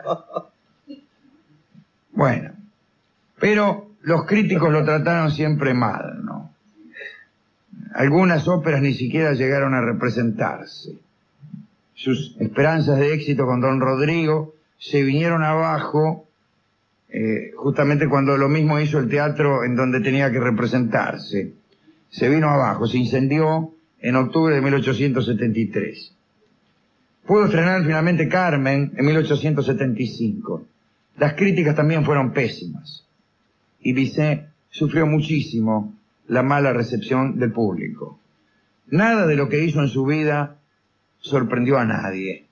Speaker 3: Bueno, pero los críticos lo trataron siempre mal, ¿no? Algunas óperas ni siquiera llegaron a representarse. Sus esperanzas de éxito con Don Rodrigo se vinieron abajo eh, justamente cuando lo mismo hizo el teatro en donde tenía que representarse. Se vino abajo, se incendió en octubre de mil ochocientos setenta y tres. Pudo estrenar finalmente Carmen en mil ochocientos setenta y cinco. Las críticas también fueron pésimas, y Bizet sufrió muchísimo la mala recepción del público. Nada de lo que hizo en su vida sorprendió a nadie.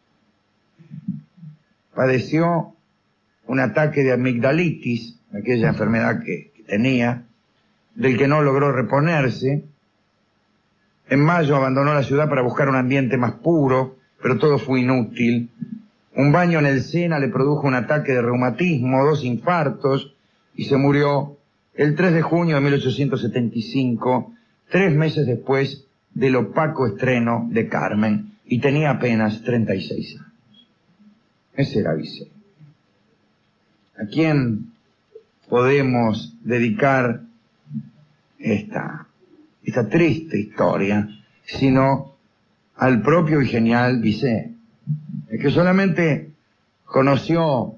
Speaker 3: Padeció un ataque de amigdalitis, aquella enfermedad que, que tenía, del que no logró reponerse. En mayo abandonó la ciudad para buscar un ambiente más puro, pero todo fue inútil. Un baño en el Sena le produjo un ataque de reumatismo, dos infartos, y se murió el tres de junio de mil ochocientos setenta y cinco, tres meses después del opaco estreno de Carmen, y tenía apenas treinta y seis años. Ese era Bizet. ¿A quién podemos dedicar esta, esta triste historia, sino al propio y genial Bizet? que solamente conoció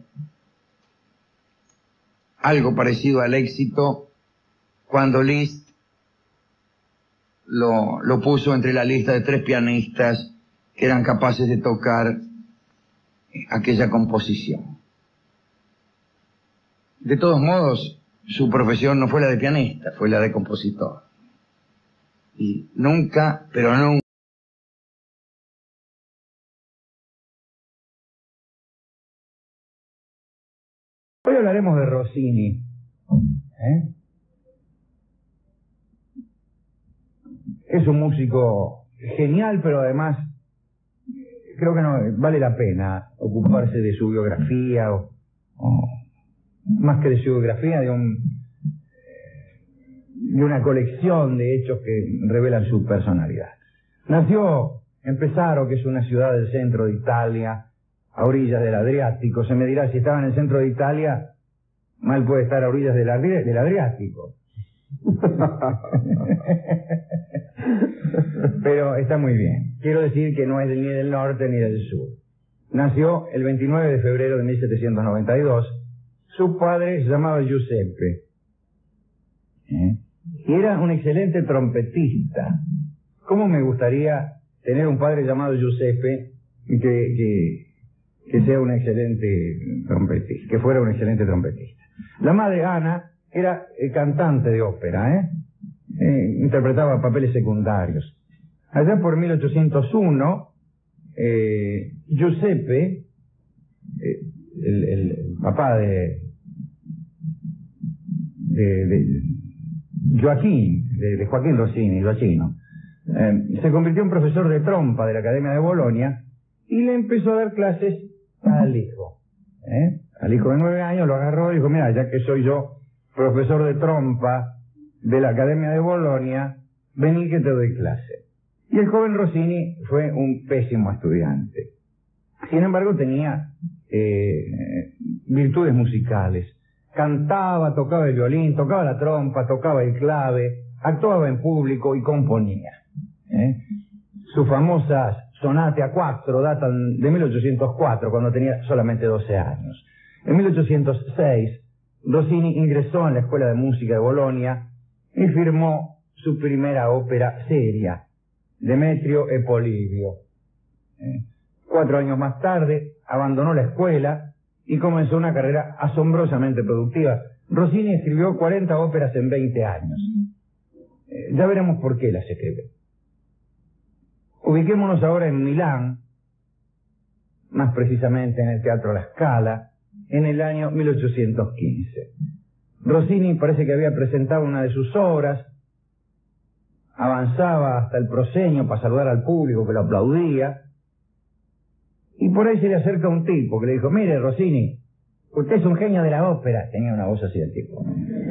Speaker 3: algo parecido al éxito cuando Liszt lo, lo puso entre la lista de tres pianistas que eran capaces de tocar aquella composición. De todos modos, su profesión no fue la de pianista, fue la de compositor. Y nunca, pero nunca,
Speaker 4: hoy hablaremos de Rossini. ¿Eh? Es un músico genial, pero además creo que no vale la pena ocuparse de su biografía o, o más que de su biografía, de un de una colección de hechos que revelan su personalidad. Nació en Pesaro, que es una ciudad del centro de Italia, a orillas del Adriático. Se me dirá, si estaba en el centro de Italia, mal puede estar a orillas del, Adri del Adriático. Pero está muy bien. Quiero decir que no es ni del norte ni del sur. Nació el veintinueve de febrero de mil setecientos noventa y dos. Su padre se llamaba Giuseppe. ¿Eh? Y era un excelente trompetista. ¿Cómo me gustaría tener un padre llamado Giuseppe que, que, que sea un excelente trompetista, que fuera un excelente trompetista? La madre, Ana, era eh, cantante de ópera, ¿eh? Eh, interpretaba papeles secundarios. Allá por mil ochocientos uno, eh, Giuseppe, eh, el, el papá de, de, de Joaquín, de, de Joaquín Rossini, Joachino, eh, se convirtió en profesor de trompa de la Academia de Bolonia y le empezó a dar clases al hijo. ¿eh? Al hijo de nueve años lo agarró y dijo, mira, ya que soy yo profesor de trompa de la Academia de Bolonia, vení que te doy clase. Y el joven Rossini fue un pésimo estudiante. Sin embargo, tenía eh, virtudes musicales. Cantaba, tocaba el violín, tocaba la trompa, tocaba el clave, actuaba en público y componía. ¿eh? Sus famosas sonatas a cuatro datan de mil ochocientos cuatro, cuando tenía solamente doce años. En mil ochocientos seis, Rossini ingresó en la Escuela de Música de Bolonia y firmó su primera ópera seria, Demetrio e Polibio. ¿eh? Cuatro años más tarde, abandonó la escuela y comenzó una carrera asombrosamente productiva. Rossini escribió cuarenta óperas en veinte años. Eh, ya veremos por qué las escribió. Ubiquémonos ahora en Milán, más precisamente en el Teatro La Scala, en el año mil ochocientos quince. Rossini parece que había presentado una de sus obras, avanzaba hasta el proscenio para saludar al público que lo aplaudía, y por ahí se le acerca un tipo que le dijo, mire Rossini, usted es un genio de la ópera. Tenía una voz así el tipo.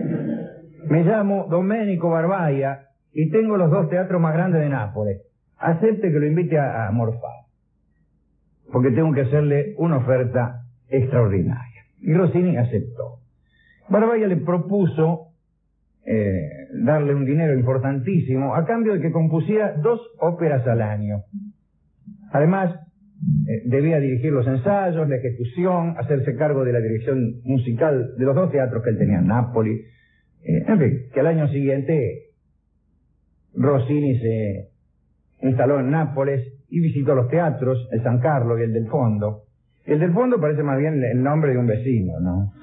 Speaker 4: Me llamo Domenico Barbaia y tengo los dos teatros más grandes de Nápoles. Acepte que lo invite a, a morfar, porque tengo que hacerle una oferta extraordinaria. Y Rossini aceptó. Barbaia le propuso eh, darle un dinero importantísimo a cambio de que compusiera dos óperas al año. Además, eh, debía dirigir los ensayos, la ejecución, hacerse cargo de la dirección musical de los dos teatros que él tenía en Nápoles. Eh, en fin, que al año siguiente Rossini se instaló en Nápoles y visitó los teatros, el San Carlo y el del Fondo. El del Fondo parece más bien el nombre de un vecino, ¿no?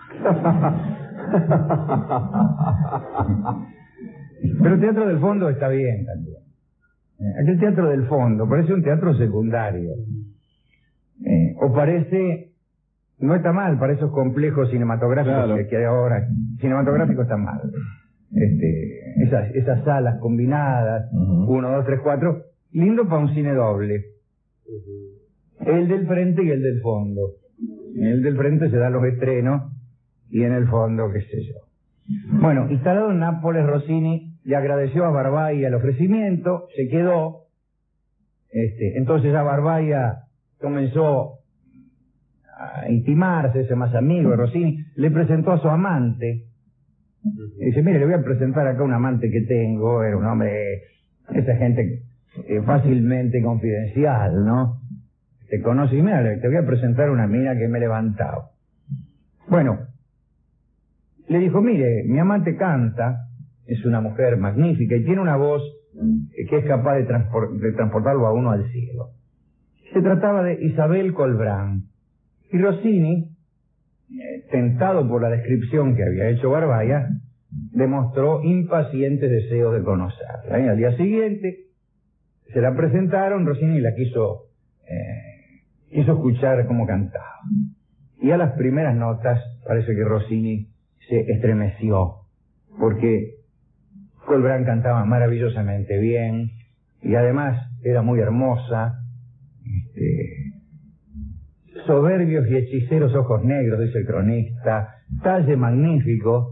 Speaker 4: Pero el Teatro del Fondo está bien también. Aquel Teatro del Fondo parece un teatro secundario. Eh, o parece, no está mal para esos complejos cinematográficos claro. que, que hay ahora. Cinematográfico está mal. Este, esas, esas salas combinadas, uh-huh. uno, dos, tres, cuatro, lindo para un cine doble. Uh-huh. El del frente y el del fondo. En el del frente se dan los estrenos y en el fondo, qué sé yo. Bueno, instalado en Nápoles, Rossini le agradeció a Barbaia el ofrecimiento, se quedó. Este, entonces ya Barbaia comenzó a intimarse, ese más amigo de Rossini, le presentó a su amante. Y dice, mire, le voy a presentar acá un amante que tengo, era un hombre, esa gente eh, fácilmente confidencial, ¿no? te conoce y mira, te voy a presentar una mina que me he levantado. Bueno, le dijo, mire, mi amante canta, es una mujer magnífica y tiene una voz que es capaz de, transpor de transportarlo a uno al cielo. Se trataba de Isabel Colbrán. Y Rossini, eh, tentado por la descripción que había hecho Barbaya, demostró impacientes deseos de conocerla. Y al día siguiente se la presentaron, Rossini la quiso, eh, quiso escuchar cómo cantaba. Y a las primeras notas parece que Rossini se estremeció, porque Colbrán cantaba maravillosamente bien y además era muy hermosa, este, soberbios y hechiceros ojos negros, dice el cronista, talle magnífico,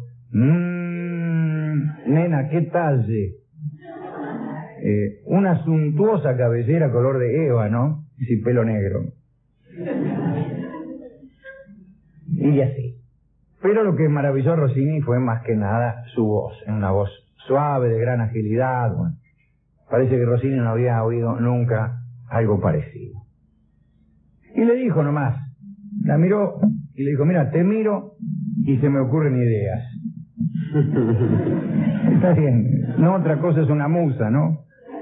Speaker 4: mmm, nena, qué talle, eh, una suntuosa cabellera color de ébano y sin pelo negro, y así. Pero lo que maravilló a Rossini fue más que nada su voz, una voz suave, de gran agilidad. Bueno, parece que Rossini no había oído nunca algo parecido. Y le dijo nomás, la miró y le dijo, mira, te miro y se me ocurren ideas. Está bien, no otra cosa es una musa, ¿no?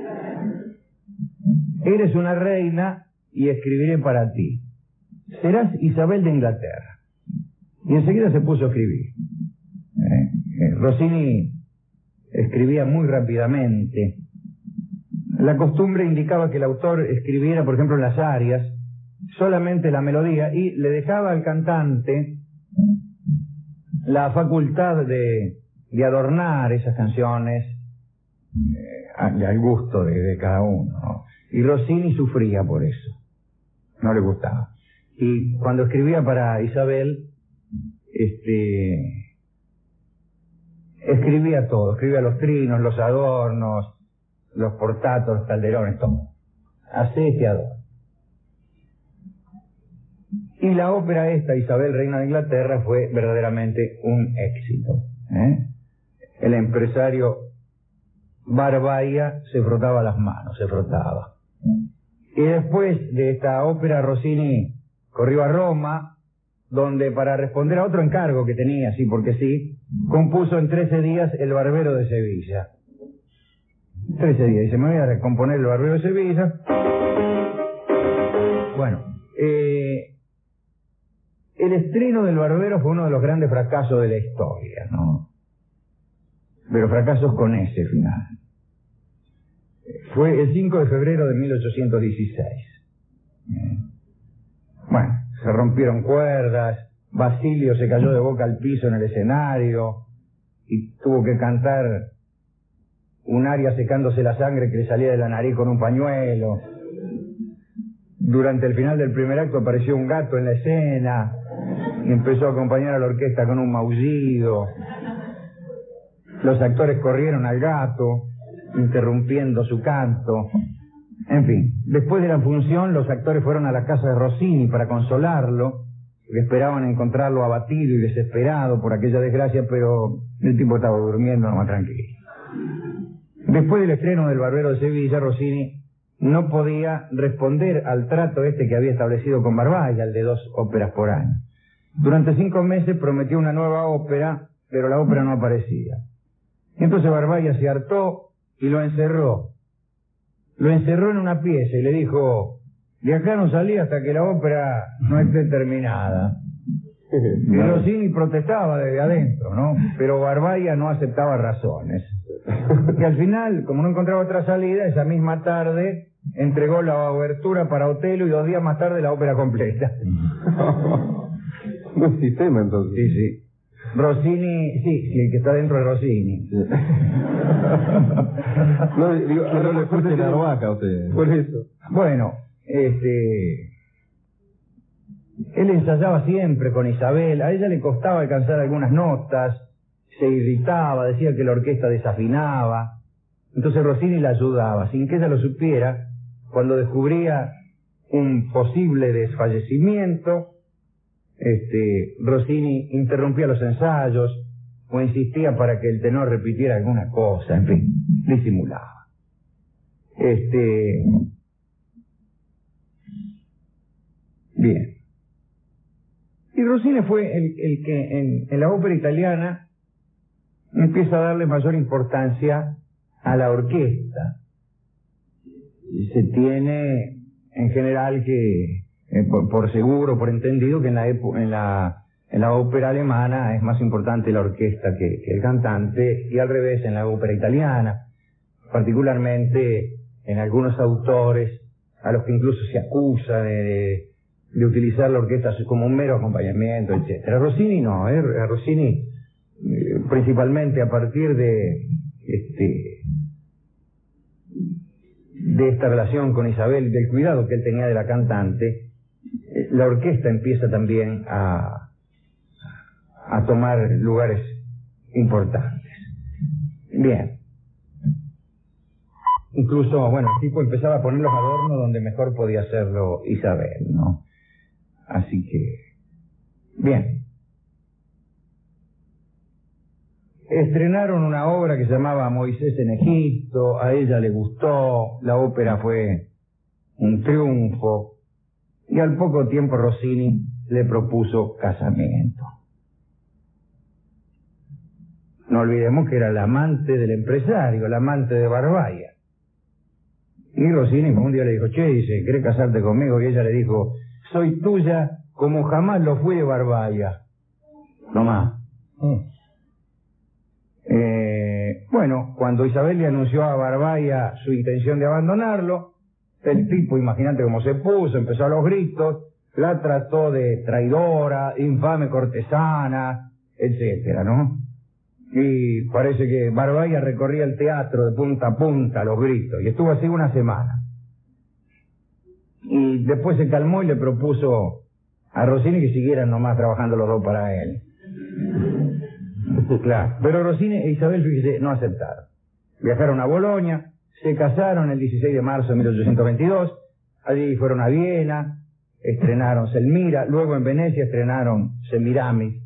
Speaker 4: Eres una reina y escribiré para ti. Serás Isabel de Inglaterra. Y enseguida se puso a escribir. Eh, eh, Rossini escribía muy rápidamente. La costumbre indicaba que el autor escribiera, por ejemplo, en las arias, solamente la melodía y le dejaba al cantante la facultad de, de adornar esas canciones eh, al, al gusto de, de cada uno, ¿no? Y Rossini sufría por eso. No le gustaba. Y cuando escribía para Isabel, este... escribía todo, escribía los trinos, los adornos, los portatos, los calderones, todo. Hacé este adorno. Y la ópera esta, Isabel, Reina de Inglaterra, fue verdaderamente un éxito, ¿eh? El empresario Barbaya se frotaba las manos, se frotaba. Y después de esta ópera, Rossini corrió a Roma, donde para responder a otro encargo que tenía, sí porque sí, compuso en trece días El Barbero de Sevilla. trece días, dice, me voy a recomponer El Barbero de Sevilla. Bueno, eh, el estreno del Barbero fue uno de los grandes fracasos de la historia, ¿no? Pero fracasos con ese final. Fue el cinco de febrero de mil ochocientos dieciséis. Eh, bueno, se rompieron cuerdas, Basilio se cayó de boca al piso en el escenario y tuvo que cantar un aria secándose la sangre que le salía de la nariz con un pañuelo. Durante el final del primer acto apareció un gato en la escena y empezó a acompañar a la orquesta con un maullido. Los actores corrieron al gato, interrumpiendo su canto. En fin, después de la función, los actores fueron a la casa de Rossini para consolarlo, porque esperaban encontrarlo abatido y desesperado por aquella desgracia, pero el tipo estaba durmiendo nomás tranquilo. Después del estreno del Barbero de Sevilla, Rossini no podía responder al trato este que había establecido con Barbaya, el de dos óperas por año. Durante cinco meses prometió una nueva ópera, pero la ópera no aparecía. Entonces Barbaya se hartó y lo encerró. Lo encerró en una pieza y le dijo, de acá no salí hasta que la ópera no esté terminada. Y Rossini protestaba desde adentro, ¿no? Pero Barbaya no aceptaba razones. Y al final, como no encontraba otra salida, esa misma tarde entregó la obertura para Otelo y dos días más tarde la ópera completa.
Speaker 5: Un sistema, entonces.
Speaker 4: Sí, sí. Rossini, sí, sí, el que está dentro de Rossini.
Speaker 5: No, digo, ahora no le escuche la vaca a usted.
Speaker 4: Por eso. Bueno, este... él ensayaba siempre con Isabel, a ella le costaba alcanzar algunas notas, se irritaba, decía que la orquesta desafinaba, entonces Rossini la ayudaba, sin que ella lo supiera. Cuando descubría un posible desfallecimiento, este, Rossini interrumpía los ensayos o insistía para que el tenor repitiera alguna cosa, en fin, disimulaba. Este... Bien. Y Rossini fue el, el que en, en la ópera italiana empieza a darle mayor importancia a la orquesta. Se tiene en general que, eh, por, por seguro, por entendido, que en la, en, la, en la ópera alemana es más importante la orquesta que, que el cantante, y al revés en la ópera italiana, particularmente en algunos autores a los que incluso se acusa de, de, de utilizar la orquesta como un mero acompañamiento, etcétera. Rossini no, ¿eh? A Rossini, eh, principalmente a partir de este de esta relación con Isabel, del cuidado que él tenía de la cantante, eh, la orquesta empieza también a, a tomar lugares importantes. Bien. Incluso, bueno, el tipo empezaba a poner los adornos donde mejor podía hacerlo Isabel, ¿no? Así que, bien. Estrenaron una obra que se llamaba Moisés en Egipto, a ella le gustó, la ópera fue un triunfo, y al poco tiempo Rossini le propuso casamiento. No olvidemos que era el amante del empresario, el amante de Barbaya. Y Rossini un día le dijo, che, dice, ¿querés casarte conmigo? Y ella le dijo, soy tuya como jamás lo fui de Barbaya. No más. Mm. Eh, bueno, cuando Isabel le anunció a Barbaya su intención de abandonarlo, el tipo, imagínate cómo se puso, empezó a los gritos, la trató de traidora, infame cortesana, etcétera, ¿no? Y parece que Barbaya recorría el teatro de punta a punta a los gritos, y estuvo así una semana. Y después se calmó y le propuso a Rossini que siguieran nomás trabajando los dos para él. Claro, pero Rossini e Isabel, fíjese, no aceptaron. Viajaron a Bolonia, se casaron el dieciséis de marzo de mil ochocientos veintidós, allí fueron a Viena, estrenaron Selmira, luego en Venecia estrenaron Semiramis.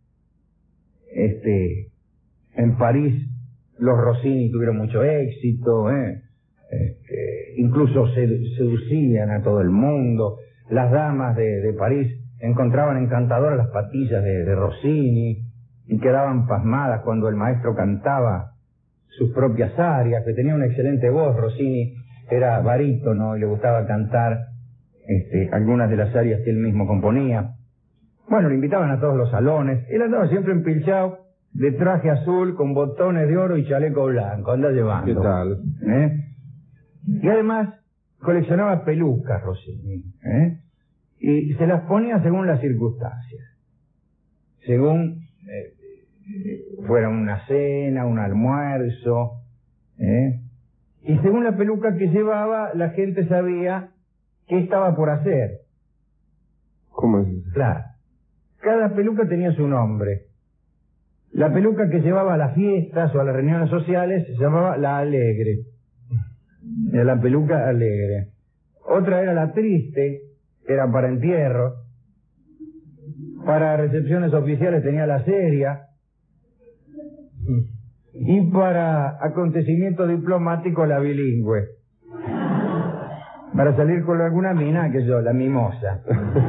Speaker 4: Este, en París los Rossini tuvieron mucho éxito, ¿eh? Este, incluso seducían a todo el mundo. Las damas de, de París encontraban encantadoras las patillas de, de Rossini y quedaban pasmadas cuando el maestro cantaba sus propias arias, que tenía una excelente voz. Rossini era barítono y le gustaba cantar este, algunas de las arias que él mismo componía. Bueno, le invitaban a todos los salones. Él andaba siempre empilchado, de traje azul, con botones de oro y chaleco blanco, anda llevando.
Speaker 5: ¿Qué tal?
Speaker 4: ¿Eh? Y además coleccionaba pelucas, Rossini, ¿eh? Y se las ponía según las circunstancias, según eh, fuera una cena, un almuerzo, ¿eh? Y según la peluca que llevaba, la gente sabía qué estaba por hacer.
Speaker 5: ¿Cómo es?
Speaker 4: Claro, cada peluca tenía su nombre. La peluca que llevaba a las fiestas o a las reuniones sociales se llamaba la alegre. Era la peluca alegre. Otra era la triste, que era para entierro. Para recepciones oficiales tenía la seria. Y para acontecimientos diplomáticos la bilingüe. Para salir con alguna mina, que yo, la mimosa.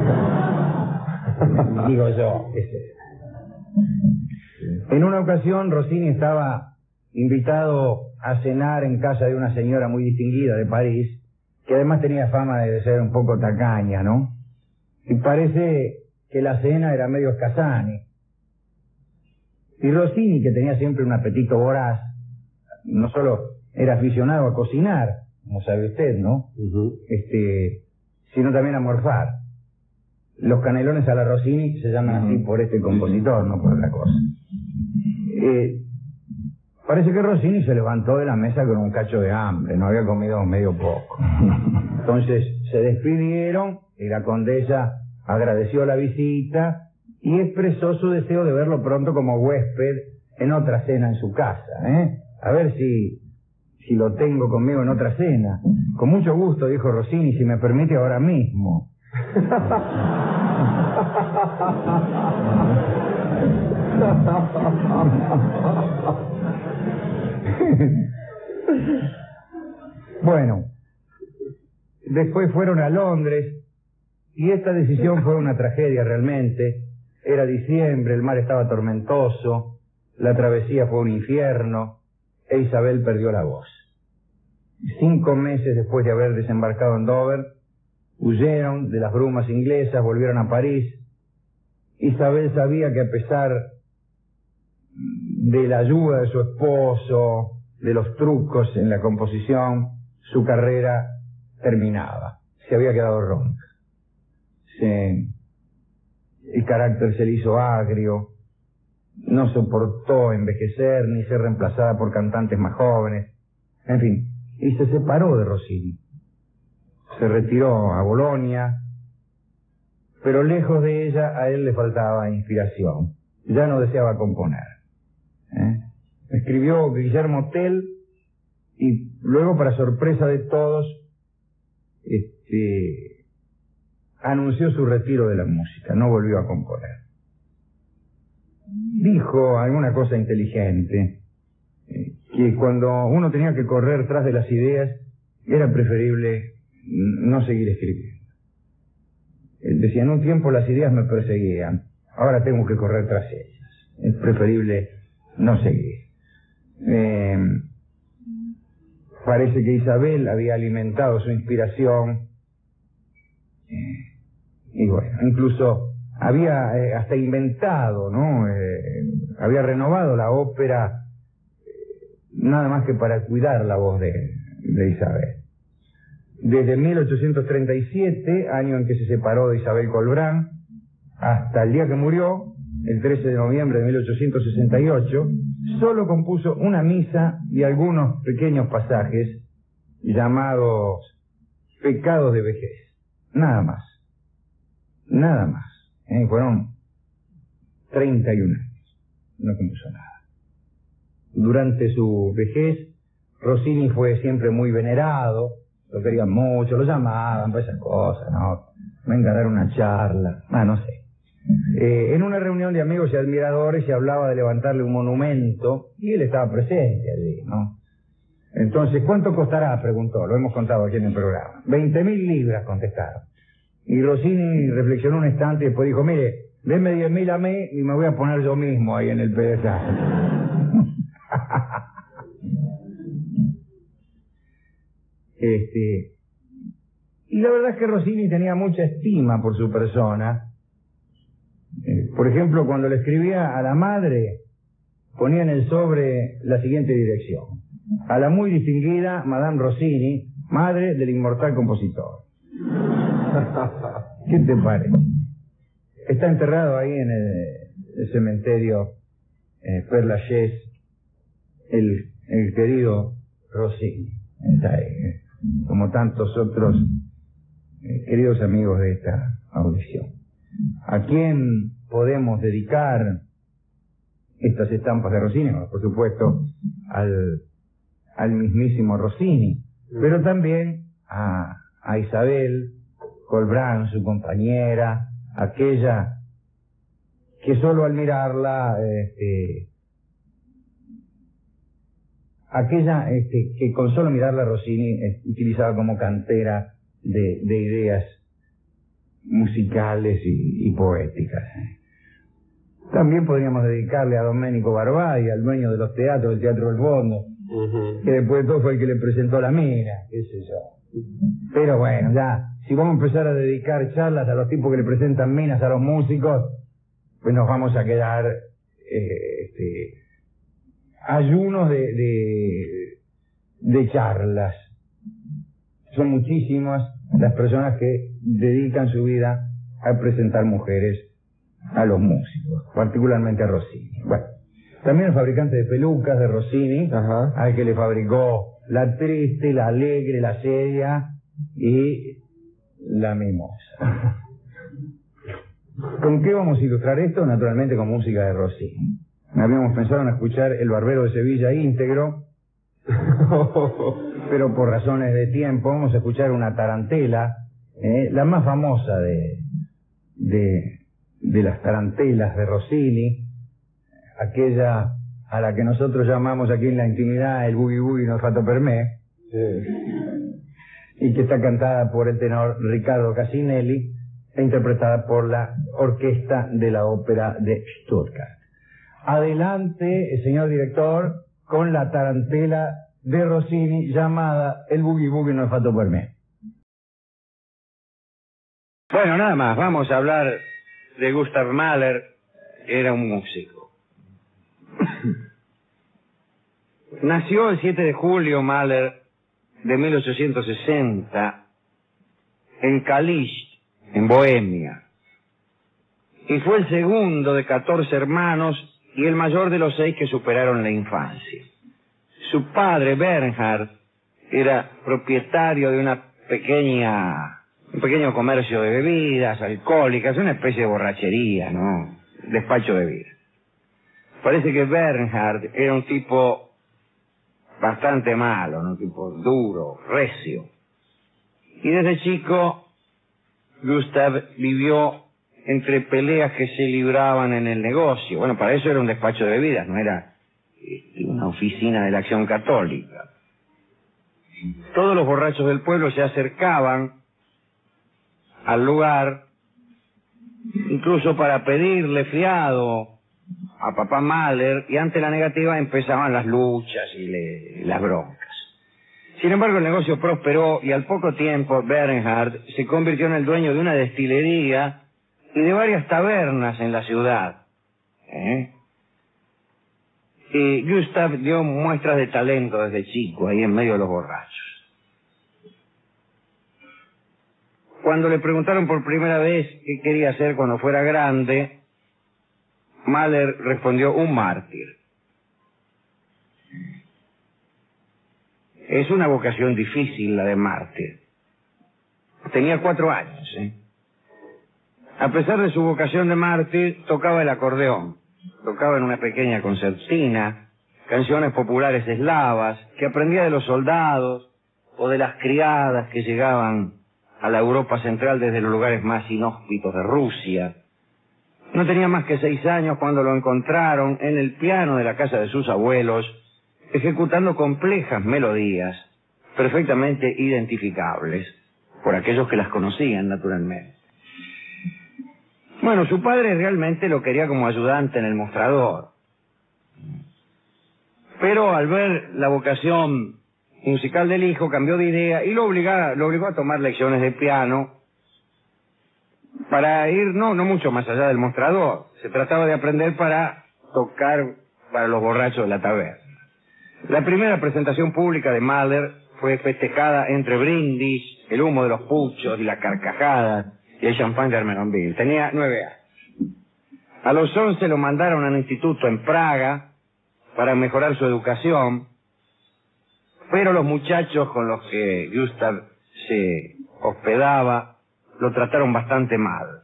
Speaker 4: Digo yo, ese. En una ocasión Rossini estaba invitado a cenar en casa de una señora muy distinguida de París, que además tenía fama de ser un poco tacaña, ¿no? Y parece que la cena era medio escasani. Y Rossini, que tenía siempre un apetito voraz, no solo era aficionado a cocinar, como sabe usted, ¿no? Uh-huh. Este, sino también a morfar. Los canelones a la Rossini se llaman uh-huh. así por este compositor, no por otra cosa. Eh, parece que Rossini se levantó de la mesa con un cacho de hambre, no había comido medio poco. Entonces se despidieron y la condesa agradeció la visita y expresó su deseo de verlo pronto como huésped en otra cena en su casa, ¿eh? A ver si, si lo tengo conmigo en otra cena. Con mucho gusto, dijo Rossini, si me permite ahora mismo. Bueno, después fueron a Londres Y esta decisión fue una tragedia realmente. Era diciembre, el mar estaba tormentoso, la travesía fue un infierno, e Isabel perdió la voz. Cinco meses después de haber desembarcado en Dover, huyeron de las brumas inglesas, volvieron a París. Isabel sabía que a pesar de la ayuda de su esposo, de los trucos en la composición, su carrera terminaba. Se había quedado ronca. Se, el carácter se le hizo agrio, no soportó envejecer ni ser reemplazada por cantantes más jóvenes. En fin, y se separó de Rossini. Se retiró a Bolonia, pero lejos de ella a él le faltaba inspiración. Ya no deseaba componer. ¿Eh? Escribió Guillermo Tell y luego, para sorpresa de todos, este, anunció su retiro de la música, no volvió a componer. Dijo alguna cosa inteligente, eh, que cuando uno tenía que correr tras de las ideas, era preferible no seguir escribiendo. Él decía, en un tiempo las ideas me perseguían, ahora tengo que correr tras ellas. Es preferible no seguir. Eh, parece que Isabel había alimentado su inspiración, eh, y bueno, incluso había eh, hasta inventado, ¿no? Eh, había renovado la ópera, eh, nada más que para cuidar la voz de, de Isabel. Desde mil ochocientos treinta y siete, año en que se separó de Isabel Colbrán, hasta el día que murió, el trece de noviembre de mil ochocientos sesenta y ocho, solo compuso una misa y algunos pequeños pasajes llamados Pecados de Vejez. Nada más. Nada más. ¿Eh? Fueron treinta y un años. No compuso nada. Durante su vejez, Rossini fue siempre muy venerado. Lo querían mucho, lo llamaban para esas cosas, ¿no? Venga a dar una charla. Ah, no sé. Eh, en una reunión de amigos y admiradores se hablaba de levantarle un monumento y él estaba presente allí, ¿no? Entonces, ¿cuánto costará?, preguntó. Lo hemos contado aquí en el programa. Veinte mil libras, contestaron. Y Rossini reflexionó un instante y después dijo, mire, denme diez mil a mí y me voy a poner yo mismo ahí en el pedestal. este, y la verdad es que Rossini tenía mucha estima por su persona. Eh, por ejemplo, cuando le escribía a la madre, ponía en el sobre la siguiente dirección: a la muy distinguida Madame Rossini, madre del inmortal compositor. ¿Qué te parece? Está enterrado ahí en el, el cementerio eh, Père Lachaise, el, el querido Rossini. Está ahí, eh, como tantos otros eh, queridos amigos de esta audición. ¿A quién podemos dedicar estas estampas de Rossini? Bueno, por supuesto, al, al mismísimo Rossini, pero también a, a Isabel Colbrán, su compañera, aquella que solo al mirarla, este, aquella este, que con solo mirarla Rossini eh, utilizaba como cantera de, de ideas musicales y, y poéticas. También podríamos dedicarle a Domenico Barbadi, al dueño de los teatros, del Teatro del Fondo, uh-huh. que después de todo fue el que le presentó la mina, qué sé yo. Pero bueno, ya, si vamos a empezar a dedicar charlas a los tipos que le presentan minas a los músicos, pues nos vamos a quedar eh, este, ayunos de, de, de charlas. Son muchísimas las personas que dedican su vida a presentar mujeres a los músicos, particularmente a Rossini. Bueno, también el fabricante de pelucas de Rossini, Ajá. al que le fabricó la triste, la alegre, la seria y la mimosa. ¿Con qué vamos a ilustrar esto? Naturalmente con música de Rossini. Habíamos pensado en escuchar El Barbero de Sevilla íntegro, pero por razones de tiempo vamos a escuchar una tarantela, eh, la más famosa de, de, de las tarantelas de Rossini, aquella a la que nosotros llamamos aquí en la intimidad el boogie boogie no fatto per me, sí. y que está cantada por el tenor Riccardo Casinelli, interpretada por la orquesta de la ópera de Stuttgart. Adelante, señor director, con la tarantela de Rossini llamada El Boogie Boogie no è fatto per me.
Speaker 3: Bueno, nada más, vamos a hablar de Gustav Mahler, que era un músico. Nació el siete de julio Mahler de mil ochocientos sesenta en Kalisz, en Bohemia, y fue el segundo de catorce hermanos y el mayor de los seis que superaron la infancia. Su padre, Bernhard, era propietario de una pequeña, un pequeño comercio de bebidas alcohólicas, una especie de borrachería, ¿no? Despacho de vida. Parece que Bernhard era un tipo bastante malo, ¿no? Un tipo duro, recio. Y desde chico, Gustav vivió entre peleas que se libraban en el negocio. Bueno, para eso era un despacho de bebidas, no era este, una oficina de la Acción Católica. Todos los borrachos del pueblo se acercaban al lugar, incluso para pedirle fiado a papá Mahler, y ante la negativa empezaban las luchas y le, las broncas. Sin embargo, el negocio prosperó y al poco tiempo Bernhard se convirtió en el dueño de una destilería y de varias tabernas en la ciudad. ¿Eh? Y Gustav dio muestras de talento desde chico, ahí en medio de los borrachos. Cuando le preguntaron por primera vez qué quería hacer cuando fuera grande, Mahler respondió: un mártir. Es una vocación difícil la de mártir. Tenía cuatro años, ¿eh? A pesar de su vocación de mártir, tocaba el acordeón. Tocaba en una pequeña concertina canciones populares eslavas que aprendía de los soldados o de las criadas que llegaban a la Europa central desde los lugares más inhóspitos de Rusia. No tenía más que seis años cuando lo encontraron en el piano de la casa de sus abuelos, ejecutando complejas melodías, perfectamente identificables, por aquellos que las conocían, naturalmente. Bueno, su padre realmente lo quería como ayudante en el mostrador. Pero al ver la vocación musical del hijo, cambió de idea y lo, obliga, lo obligó a tomar lecciones de piano para ir, no, no mucho más allá del mostrador. Se trataba de aprender para tocar para los borrachos de la taberna. La primera presentación pública de Mahler fue festejada entre brindis, el humo de los puchos y la carcajada y el champán de Armenonville. Tenía nueve años. A los once lo mandaron a un instituto en Praga para mejorar su educación, pero los muchachos con los que Gustav se hospedaba lo trataron bastante mal.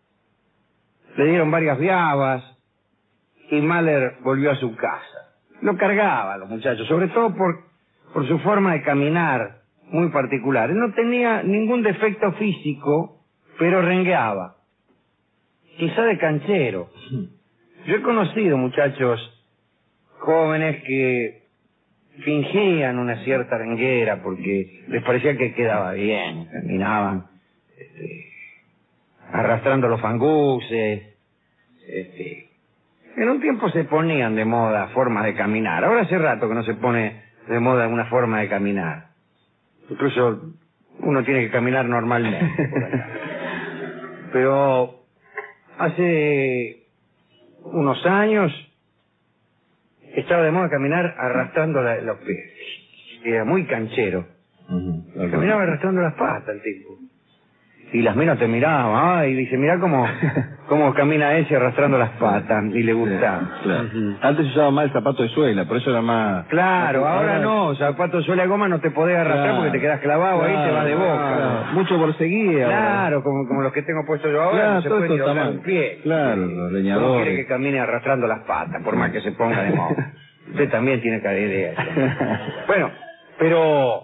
Speaker 3: Le dieron varias viabas y Mahler volvió a su casa. Lo cargaba a los muchachos, sobre todo por, por su forma de caminar muy particular. Él no tenía ningún defecto físico, pero rengueaba. Quizá de canchero. Yo he conocido muchachos jóvenes que fingían una cierta renguera porque les parecía que quedaba bien, caminaban este, arrastrando los fanguses. Este, en un tiempo se ponían de moda formas de caminar. Ahora hace rato que no se pone de moda una forma de caminar. Incluso uno tiene que caminar normalmente por acá. Pero hace unos años estaba de moda caminar arrastrando la, los pies. Era muy canchero. Uh-huh. Caminaba arrastrando las patas el tipo. Y las minas te miraban, ay, dice, mirá cómo, cómo camina ese arrastrando las patas, y le gustaba.
Speaker 5: Claro. Uh-huh. Antes se usaba más el zapato de suela, por eso era más...
Speaker 3: Claro, más ahora no, zapato de suela de goma no te podés arrastrar, claro, porque te quedas clavado, claro, ahí te vas de boca.
Speaker 5: Claro. Mucho por seguir.
Speaker 3: Claro, ahora. Como, como los que tengo puestos yo ahora,
Speaker 5: claro,
Speaker 3: no se puede doblar un pie.
Speaker 5: Claro,
Speaker 3: sí,
Speaker 5: los leñadores.
Speaker 3: No quiere que camine arrastrando las patas, por más que se ponga de moda. Usted también tiene cada idea. Bueno, pero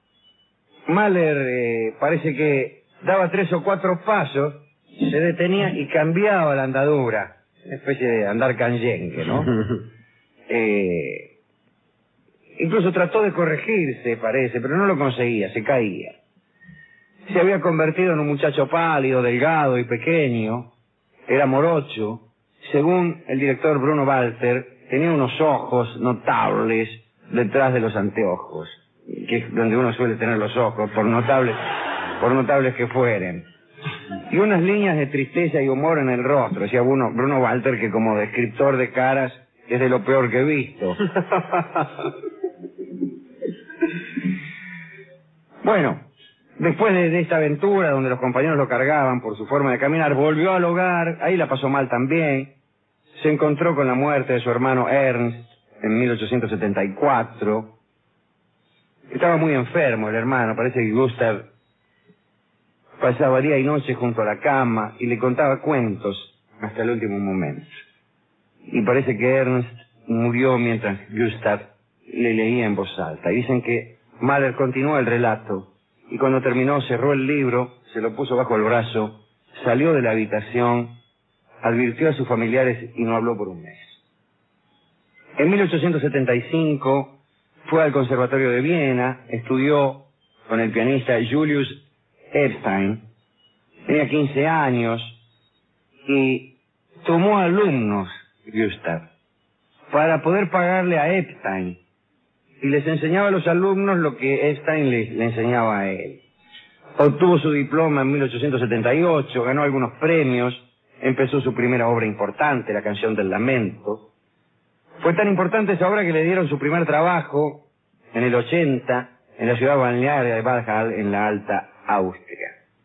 Speaker 3: Mahler eh, parece que daba tres o cuatro pasos, se detenía y cambiaba la andadura, una especie de andar canyengue, ¿no? eh, incluso trató de corregirse, parece, pero no lo conseguía, se caía. Se había convertido en un muchacho pálido, delgado y pequeño. Era morocho. Según el director Bruno Walter, tenía unos ojos notables detrás de los anteojos, que es donde uno suele tener los ojos, por notables, por notables que fueren. Y unas líneas de tristeza y humor en el rostro. Decía Bruno, Bruno Walter que como descriptor de caras es de lo peor que he visto. Bueno, después de, de esta aventura donde los compañeros lo cargaban por su forma de caminar, volvió al hogar, ahí la pasó mal también. Se encontró con la muerte de su hermano Ernst en mil ochocientos setenta y cuatro. Estaba muy enfermo el hermano, parece que Gustav pasaba día y noche junto a la cama y le contaba cuentos hasta el último momento. Y parece que Ernst murió mientras Gustav le leía en voz alta. Dicen que Mahler continuó el relato y cuando terminó cerró el libro, se lo puso bajo el brazo, salió de la habitación, advirtió a sus familiares y no habló por un mes. En mil ochocientos setenta y cinco fue al Conservatorio de Viena, estudió con el pianista Julius Epstein, tenía quince años y tomó alumnos, Gustav, para poder pagarle a Epstein, y les enseñaba a los alumnos lo que Epstein le, le enseñaba a él. Obtuvo su diploma en mil ochocientos setenta y ocho, ganó algunos premios, empezó su primera obra importante, La canción del lamento. Fue tan importante esa obra que le dieron su primer trabajo en el ochenta en la ciudad balnearia de Bad Hall, en la Alta Austria.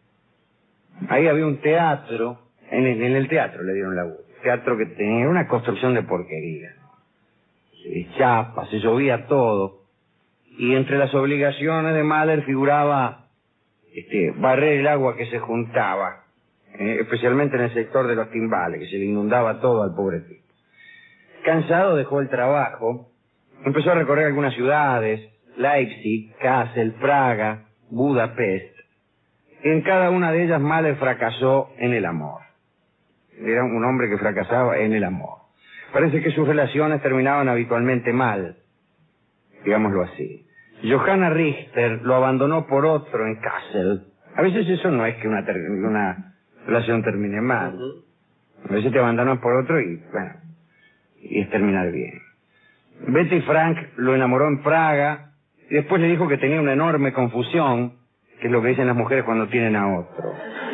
Speaker 3: Ahí había un teatro, en el, en el teatro le dieron la teatro que tenía una construcción de porquería, de chapa, se llovía todo, y entre las obligaciones de Mahler figuraba este, barrer el agua que se juntaba, eh, especialmente en el sector de los timbales, que se le inundaba todo al pobre tipo. Cansado dejó el trabajo, empezó a recorrer algunas ciudades, Leipzig, Kassel, Praga, Budapest. En cada una de ellas Mahler fracasó en el amor. Era un hombre que fracasaba en el amor. Parece que sus relaciones terminaban habitualmente mal, digámoslo así. Johanna Richter lo abandonó por otro en Kassel. A veces eso no es que una, ter una relación termine mal. A veces te abandonan por otro y, bueno, y es terminar bien. Betty Frank lo enamoró en Praga y después le dijo que tenía una enorme confusión, que es lo que dicen las mujeres cuando tienen a otro.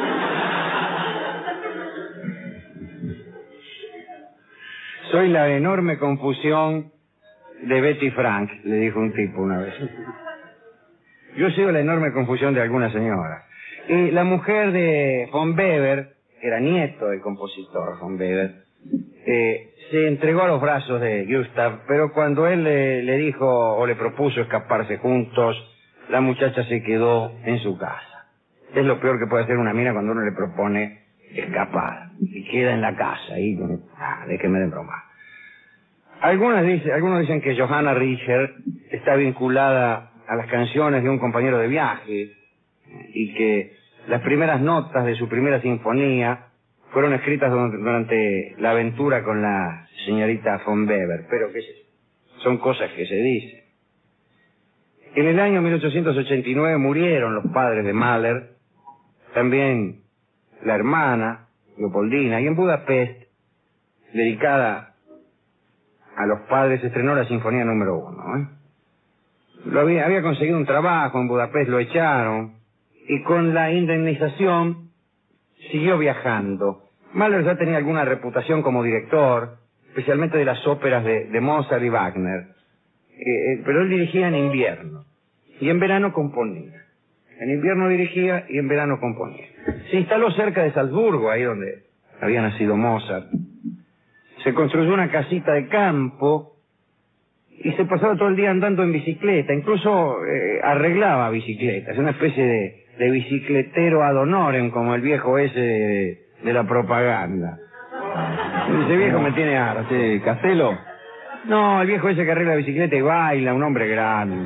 Speaker 3: Soy la enorme confusión de Betty Frank, le dijo un tipo una vez. Yo he sido la enorme confusión de alguna señora. Y la mujer de von Weber, que era nieto del compositor von Weber, eh, se entregó a los brazos de Gustav, pero cuando él le, le dijo o le propuso escaparse juntos, la muchacha se quedó en su casa. Es lo peor que puede hacer una mina cuando uno le propone escapar. Y queda en la casa, y ah, déjeme de broma. Algunas dice, algunos dicen que Johanna Richter está vinculada a las canciones de un compañero de viaje y que las primeras notas de su primera sinfonía fueron escritas durante la aventura con la señorita von Weber, pero que son cosas que se dicen. En el año mil ochocientos ochenta y nueve murieron los padres de Mahler, también la hermana, Leopoldina, y en Budapest, dedicada a los padres, se estrenó la Sinfonía número uno. ¿eh? Lo había, había conseguido un trabajo en Budapest, lo echaron, y con la indemnización siguió viajando. Mahler ya tenía alguna reputación como director, especialmente de las óperas de, de Mozart y Wagner, eh, pero él dirigía en invierno, y en verano componía. En invierno dirigía y en verano componía. Se instaló cerca de Salzburgo, ahí donde había nacido Mozart. Se construyó una casita de campo y se pasaba todo el día andando en bicicleta. Incluso eh, arreglaba bicicletas, una especie de, de bicicletero ad honorem, como el viejo ese de, de la propaganda. Ese viejo me tiene harto.
Speaker 5: Sí, ¿Castelo?
Speaker 3: No, el viejo ese que arregla bicicleta y baila, un hombre grande.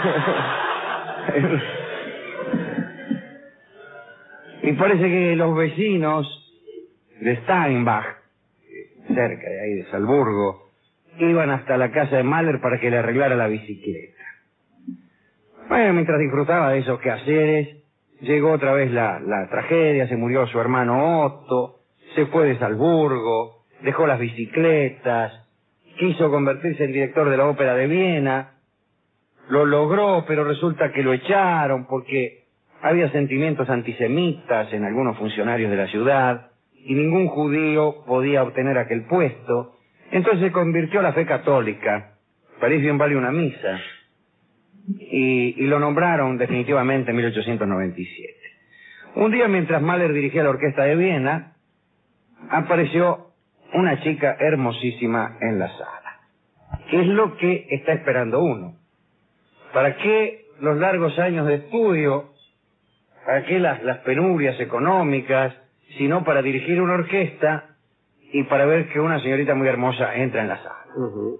Speaker 3: Y parece que los vecinos de Steinbach, cerca de ahí de Salzburgo, iban hasta la casa de Mahler para que le arreglara la bicicleta. Bueno, mientras disfrutaba de esos quehaceres, llegó otra vez la, la tragedia, se murió su hermano Otto, se fue de Salzburgo, dejó las bicicletas, quiso convertirse en director de la Ópera de Viena, lo logró, pero resulta que lo echaron porque había sentimientos antisemitas en algunos funcionarios de la ciudad y ningún judío podía obtener aquel puesto. Entonces se convirtió a la fe católica, París bien vale una misa, y, y lo nombraron definitivamente en mil ochocientos noventa y siete. Un día, mientras Mahler dirigía la orquesta de Viena, apareció una chica hermosísima en la sala. ¿Qué es lo que está esperando uno? ¿Para qué los largos años de estudio? ¿Para qué las, las penurias económicas? Sino para dirigir una orquesta y para ver que una señorita muy hermosa entra en la sala. Uh-huh.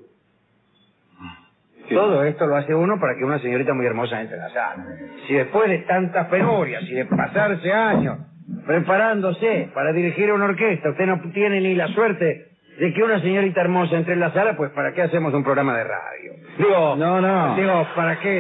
Speaker 3: Todo esto lo hace uno para que una señorita muy hermosa entre en la sala. Si después de tantas penurias y de pasarse años preparándose para dirigir una orquesta, usted no tiene ni la suerte de que una señorita hermosa entre en la sala, pues ¿para qué hacemos un programa de radio? Digo, no, no. Digo, ¿para qué?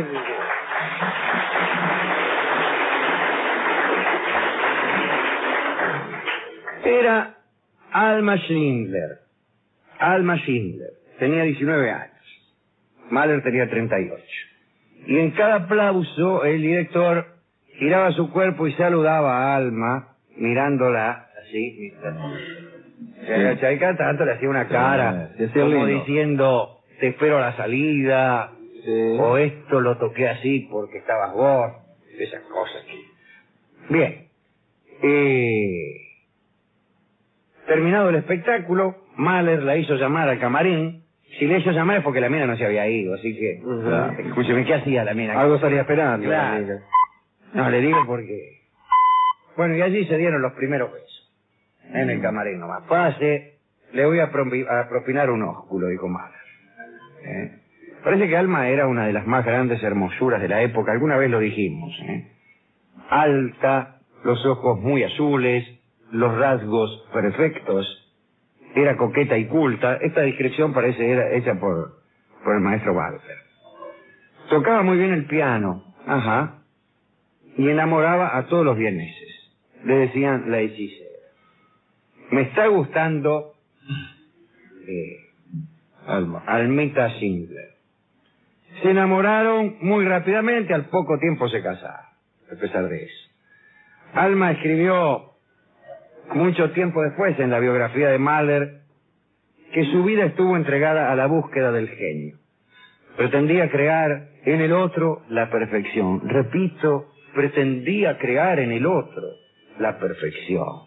Speaker 3: Era Alma Schindler. Alma Schindler. Tenía diecinueve años. Mahler tenía treinta y ocho. Y en cada aplauso el director giraba su cuerpo y saludaba a Alma, mirándola así. Se agachaba y cada tanto le hacía una cara, sí, como diciendo, te espero a la salida, sí. O esto lo toqué así porque estabas vos, esas cosas. Bien. Eh... Terminado el espectáculo, Mahler la hizo llamar al camarín. Si le hizo llamar es porque la mina no se había ido, así que... Uh-huh. Escúcheme, ¿qué hacía la mina?
Speaker 5: Algo estaría esperando.
Speaker 3: Claro. No, le digo porque... Bueno, y allí se dieron los primeros besos. En el camarín nomás. Pase, le voy a, propi- a propinar un ósculo, dijo Mahler. ¿Eh? Parece que Alma era una de las más grandes hermosuras de la época, alguna vez lo dijimos. ¿Eh? Alta, los ojos muy azules, los rasgos perfectos, era coqueta y culta. Esta descripción parece era hecha por, por el maestro Walter. Tocaba muy bien el piano, ajá, y enamoraba a todos los vieneses. Le decían la hechicera. Me está gustando eh, Alma. Almita Schindler. Se enamoraron muy rápidamente, al poco tiempo se casaron, a pesar de eso. Alma escribió mucho tiempo después en la biografía de Mahler que su vida estuvo entregada a la búsqueda del genio. Pretendía crear en el otro la perfección. Repito, pretendía crear en el otro la perfección.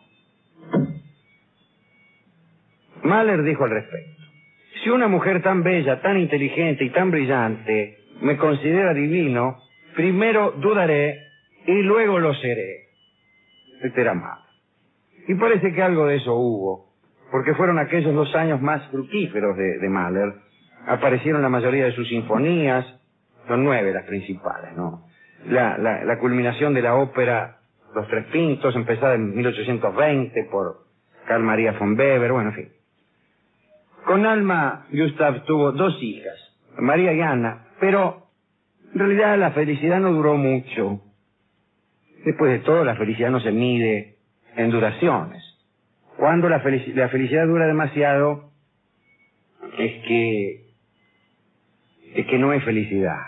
Speaker 3: Mahler dijo al respecto: si una mujer tan bella, tan inteligente y tan brillante me considera divino, primero dudaré y luego lo seré. Este era Mahler. Y parece que algo de eso hubo, porque fueron aquellos los años más fructíferos de, de Mahler. Aparecieron la mayoría de sus sinfonías, son nueve las principales, ¿no? La, la, la culminación de la ópera Los Tres Pintos, empezada en mil ochocientos veinte por Carl Maria von Weber, bueno, en fin. Con Alma, Gustav tuvo dos hijas, María y Ana, pero en realidad la felicidad no duró mucho. Después de todo, la felicidad no se mide en duraciones. Cuando la, felic- la felicidad dura demasiado, es que es que no es felicidad,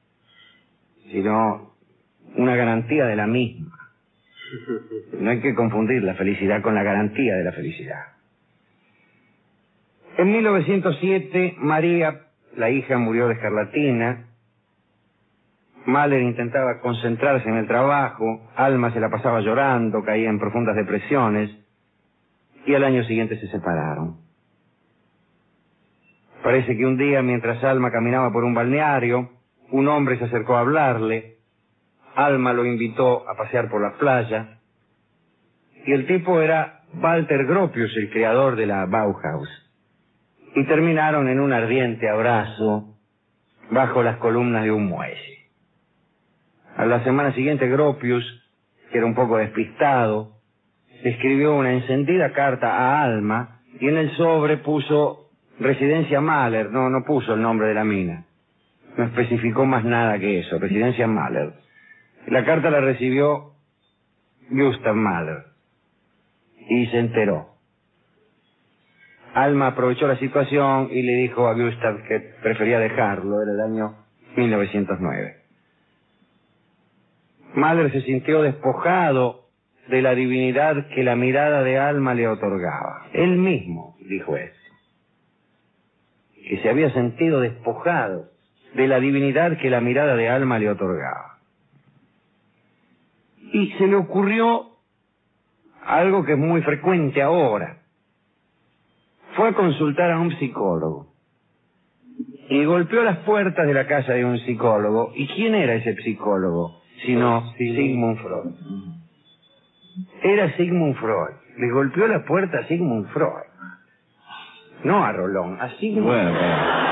Speaker 3: sino una garantía de la misma. No hay que confundir la felicidad con la garantía de la felicidad. En mil novecientos siete, María, la hija, murió de escarlatina. Mahler intentaba concentrarse en el trabajo, Alma se la pasaba llorando, caía en profundas depresiones, y al año siguiente se separaron. Parece que un día, mientras Alma caminaba por un balneario, un hombre se acercó a hablarle. Alma lo invitó a pasear por la playa, y el tipo era Walter Gropius, el creador de la Bauhaus. Y terminaron en un ardiente abrazo bajo las columnas de un muelle. A la semana siguiente, Gropius, que era un poco despistado, escribió una encendida carta a Alma y en el sobre puso Residencia Mahler, no, no puso el nombre de la mina. No especificó más nada que eso, Residencia Mahler. La carta la recibió Gustav Mahler. Y se enteró. Alma aprovechó la situación y le dijo a Gustav que prefería dejarlo. Era el año mil novecientos nueve. Mahler se sintió despojado de la divinidad que la mirada de Alma le otorgaba. Él mismo dijo eso. Que se había sentido despojado de la divinidad que la mirada de Alma le otorgaba. Y se le ocurrió algo que es muy frecuente ahora. Fue a consultar a un psicólogo. Y golpeó las puertas de la casa de un psicólogo. ¿Y quién era ese psicólogo? Sino Sigmund Freud. Era Sigmund Freud. Le golpeó la puerta a Sigmund Freud. No a Rolón, a Sigmund
Speaker 5: Bueno,
Speaker 3: Freud.
Speaker 5: bueno.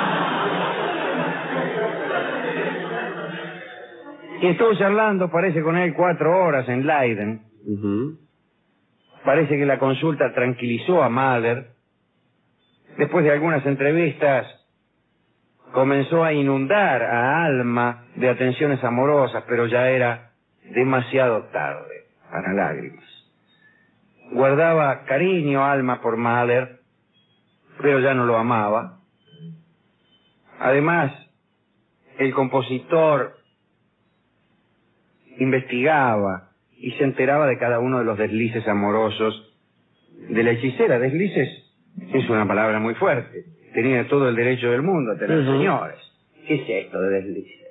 Speaker 3: Y estuvo charlando, parece, con él cuatro horas en Leiden.
Speaker 5: Ujú.
Speaker 3: Parece que la consulta tranquilizó a Mahler. Después de algunas entrevistas, comenzó a inundar a Alma de atenciones amorosas, pero ya era demasiado tarde para lágrimas. Guardaba cariño Alma por Mahler, pero ya no lo amaba. Además, el compositor investigaba y se enteraba de cada uno de los deslices amorosos de la hechicera. Deslices es una palabra muy fuerte. Tenía todo el derecho del mundo a tener uh-huh. señores. ¿Qué es esto de deslices?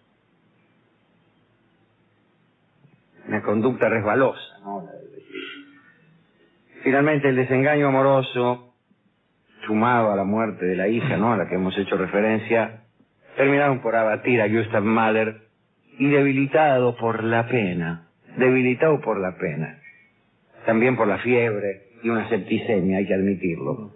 Speaker 3: Una conducta resbalosa, ¿no? Finalmente el desengaño amoroso, sumado a la muerte de la hija, ¿no?, a la que hemos hecho referencia, terminaron por abatir a Gustav Mahler y debilitado por la pena, debilitado por la pena, también por la fiebre y una septicemia, hay que admitirlo.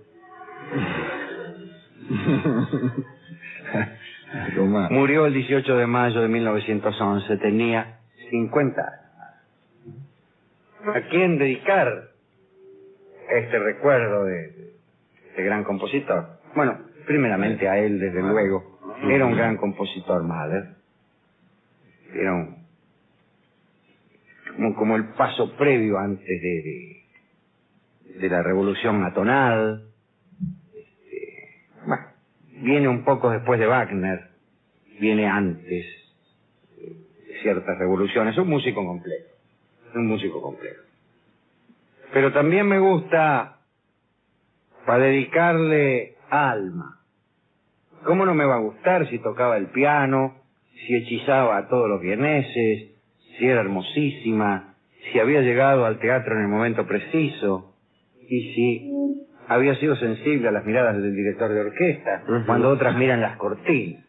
Speaker 3: Murió el dieciocho de mayo de mil novecientos once, tenía cincuenta años. ¿A quién dedicar este recuerdo de, de este gran compositor? Bueno, primeramente a él, desde luego. Era un gran compositor, Mahler. Era un, como, como el paso previo antes de, de, de la revolución atonal. Este, bueno, viene un poco después de Wagner, viene antes de ciertas revoluciones. Un músico completo, un músico completo. Pero también me gusta para dedicarle Alma. ¿Cómo no me va a gustar si tocaba el piano, si hechizaba a todos los vieneses, si era hermosísima, si había llegado al teatro en el momento preciso, y si había sido sensible a las miradas del director de orquesta, uh-huh. cuando otras miran las cortinas?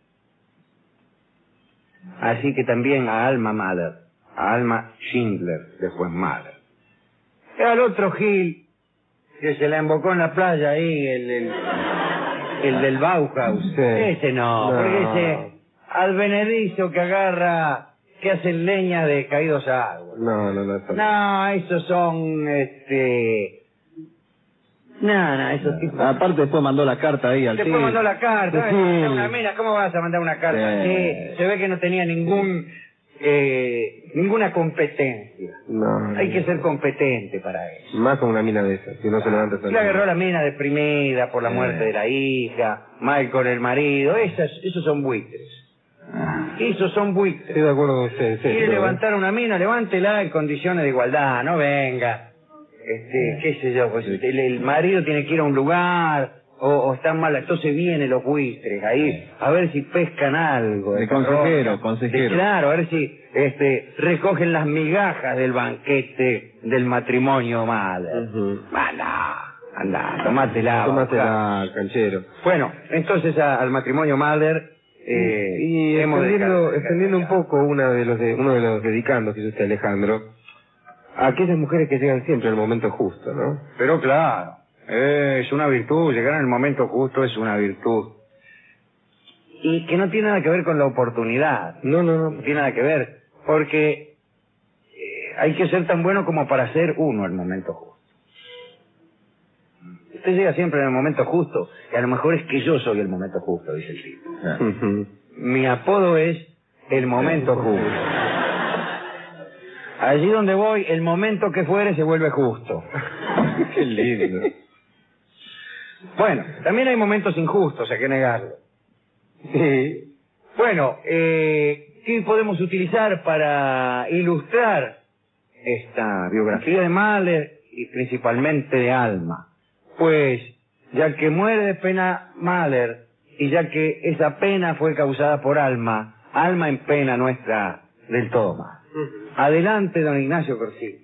Speaker 3: Así que también a Alma Mahler, a Alma Schindler, después Mahler. Era el otro Gil que se la embocó en la playa ahí, el, el, el del Bauhaus. Sí. Ese no, no, porque ese advenedizo que agarra, que hacen leña de caídos a agua.
Speaker 5: No, no, no. No,
Speaker 3: no esos son, este... No, no, esos tipos...
Speaker 5: Aparte después mandó la carta ahí al
Speaker 3: Después
Speaker 5: tío.
Speaker 3: mandó la carta,
Speaker 5: sí.
Speaker 3: ¿eh? Una mina, ¿cómo vas a mandar una carta? Sí. Sí. Se ve que no tenía ningún... Eh, ninguna competencia.
Speaker 5: No,
Speaker 3: Hay que ser competente para eso.
Speaker 5: Más con una mina de esas, si no ah, se levanta.
Speaker 3: Le agarró la mina deprimida por la muerte eh. de la hija, mal con el marido. Esas, esos son buitres. Ah. Esos son buitres.
Speaker 5: Estoy de acuerdo con usted. Sí,
Speaker 3: Quiere levantar una mina, levántela en condiciones de igualdad, no venga. Este, qué sé yo, pues el, el marido tiene que ir a un lugar... O, o están mal, entonces vienen los buitres ahí a ver si pescan algo.
Speaker 5: De consejero, consejero.
Speaker 3: De, claro, a ver si este, recogen las migajas del banquete del matrimonio Mahler. Uh-huh. Anda, anda, tomátela.
Speaker 5: Tomátela, canchero.
Speaker 3: Bueno, entonces a, al matrimonio Mahler... Eh,
Speaker 5: y extendiendo, extendiendo un poco una de los de, uno de los dedicandos que hizo usted, Alejandro, a aquellas mujeres que llegan siempre al momento justo, ¿no?
Speaker 3: Pero claro. Es una virtud, llegar en el momento justo es una virtud. Y que no tiene nada que ver con la oportunidad.
Speaker 5: No, no, no.
Speaker 3: No tiene nada que ver, porque eh, hay que ser tan bueno como para ser uno el momento justo. Usted llega siempre en el momento justo, y a lo mejor es que yo soy el momento justo, dice el tipo. Uh-huh. Mi apodo es el momento justo. Allí donde voy, el momento que fuere se vuelve justo.
Speaker 5: Qué lindo.
Speaker 3: Bueno, también hay momentos injustos, hay que negarlo.
Speaker 5: Sí.
Speaker 3: Bueno, eh, ¿qué podemos utilizar para ilustrar esta biografía de Mahler y principalmente de Alma? Pues, ya que muere de pena Mahler y ya que esa pena fue causada por Alma, Alma en pena no está del todo mal. Adelante, don Ignacio Corsini.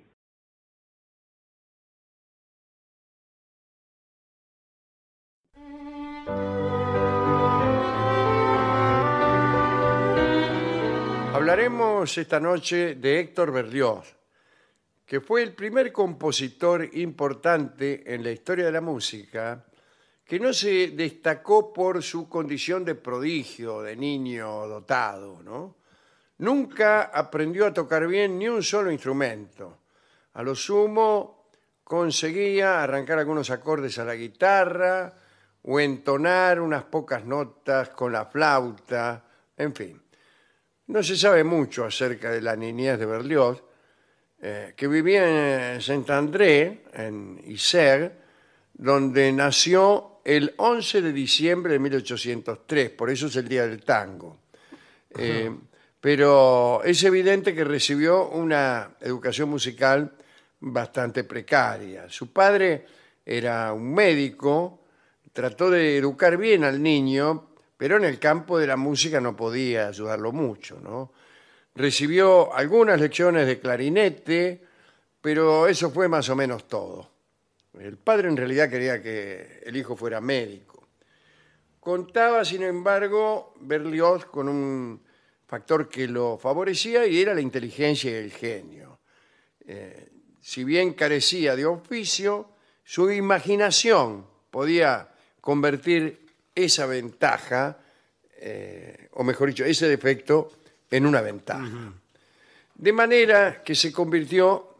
Speaker 1: Hablaremos esta noche de Héctor Berlioz, que fue el primer compositor importante en la historia de la música que no se destacó por su condición de prodigio, de niño dotado, ¿no? Nunca aprendió a tocar bien ni un solo instrumento. A lo sumo conseguía arrancar algunos acordes a la guitarra o entonar unas pocas notas con la flauta, en fin. No se sabe mucho acerca de la niñez de Berlioz, eh, que vivía en Saint-André, en Isère, donde nació el once de diciembre de mil ochocientos tres, por eso es el Día del Tango. Eh, pero es evidente que recibió una educación musical bastante precaria. Su padre era un médico, trató de educar bien al niño, pero en el campo de la música no podía ayudarlo mucho, ¿no? Recibió algunas lecciones de clarinete, pero eso fue más o menos todo. El padre en realidad quería que el hijo fuera médico. Contaba, sin embargo, Berlioz con un factor que lo favorecía y era la inteligencia y el genio. Eh, si bien carecía de oficio, su imaginación podía convertir esa ventaja, eh, o mejor dicho, ese defecto en una ventaja. Uh-huh. De manera que se convirtió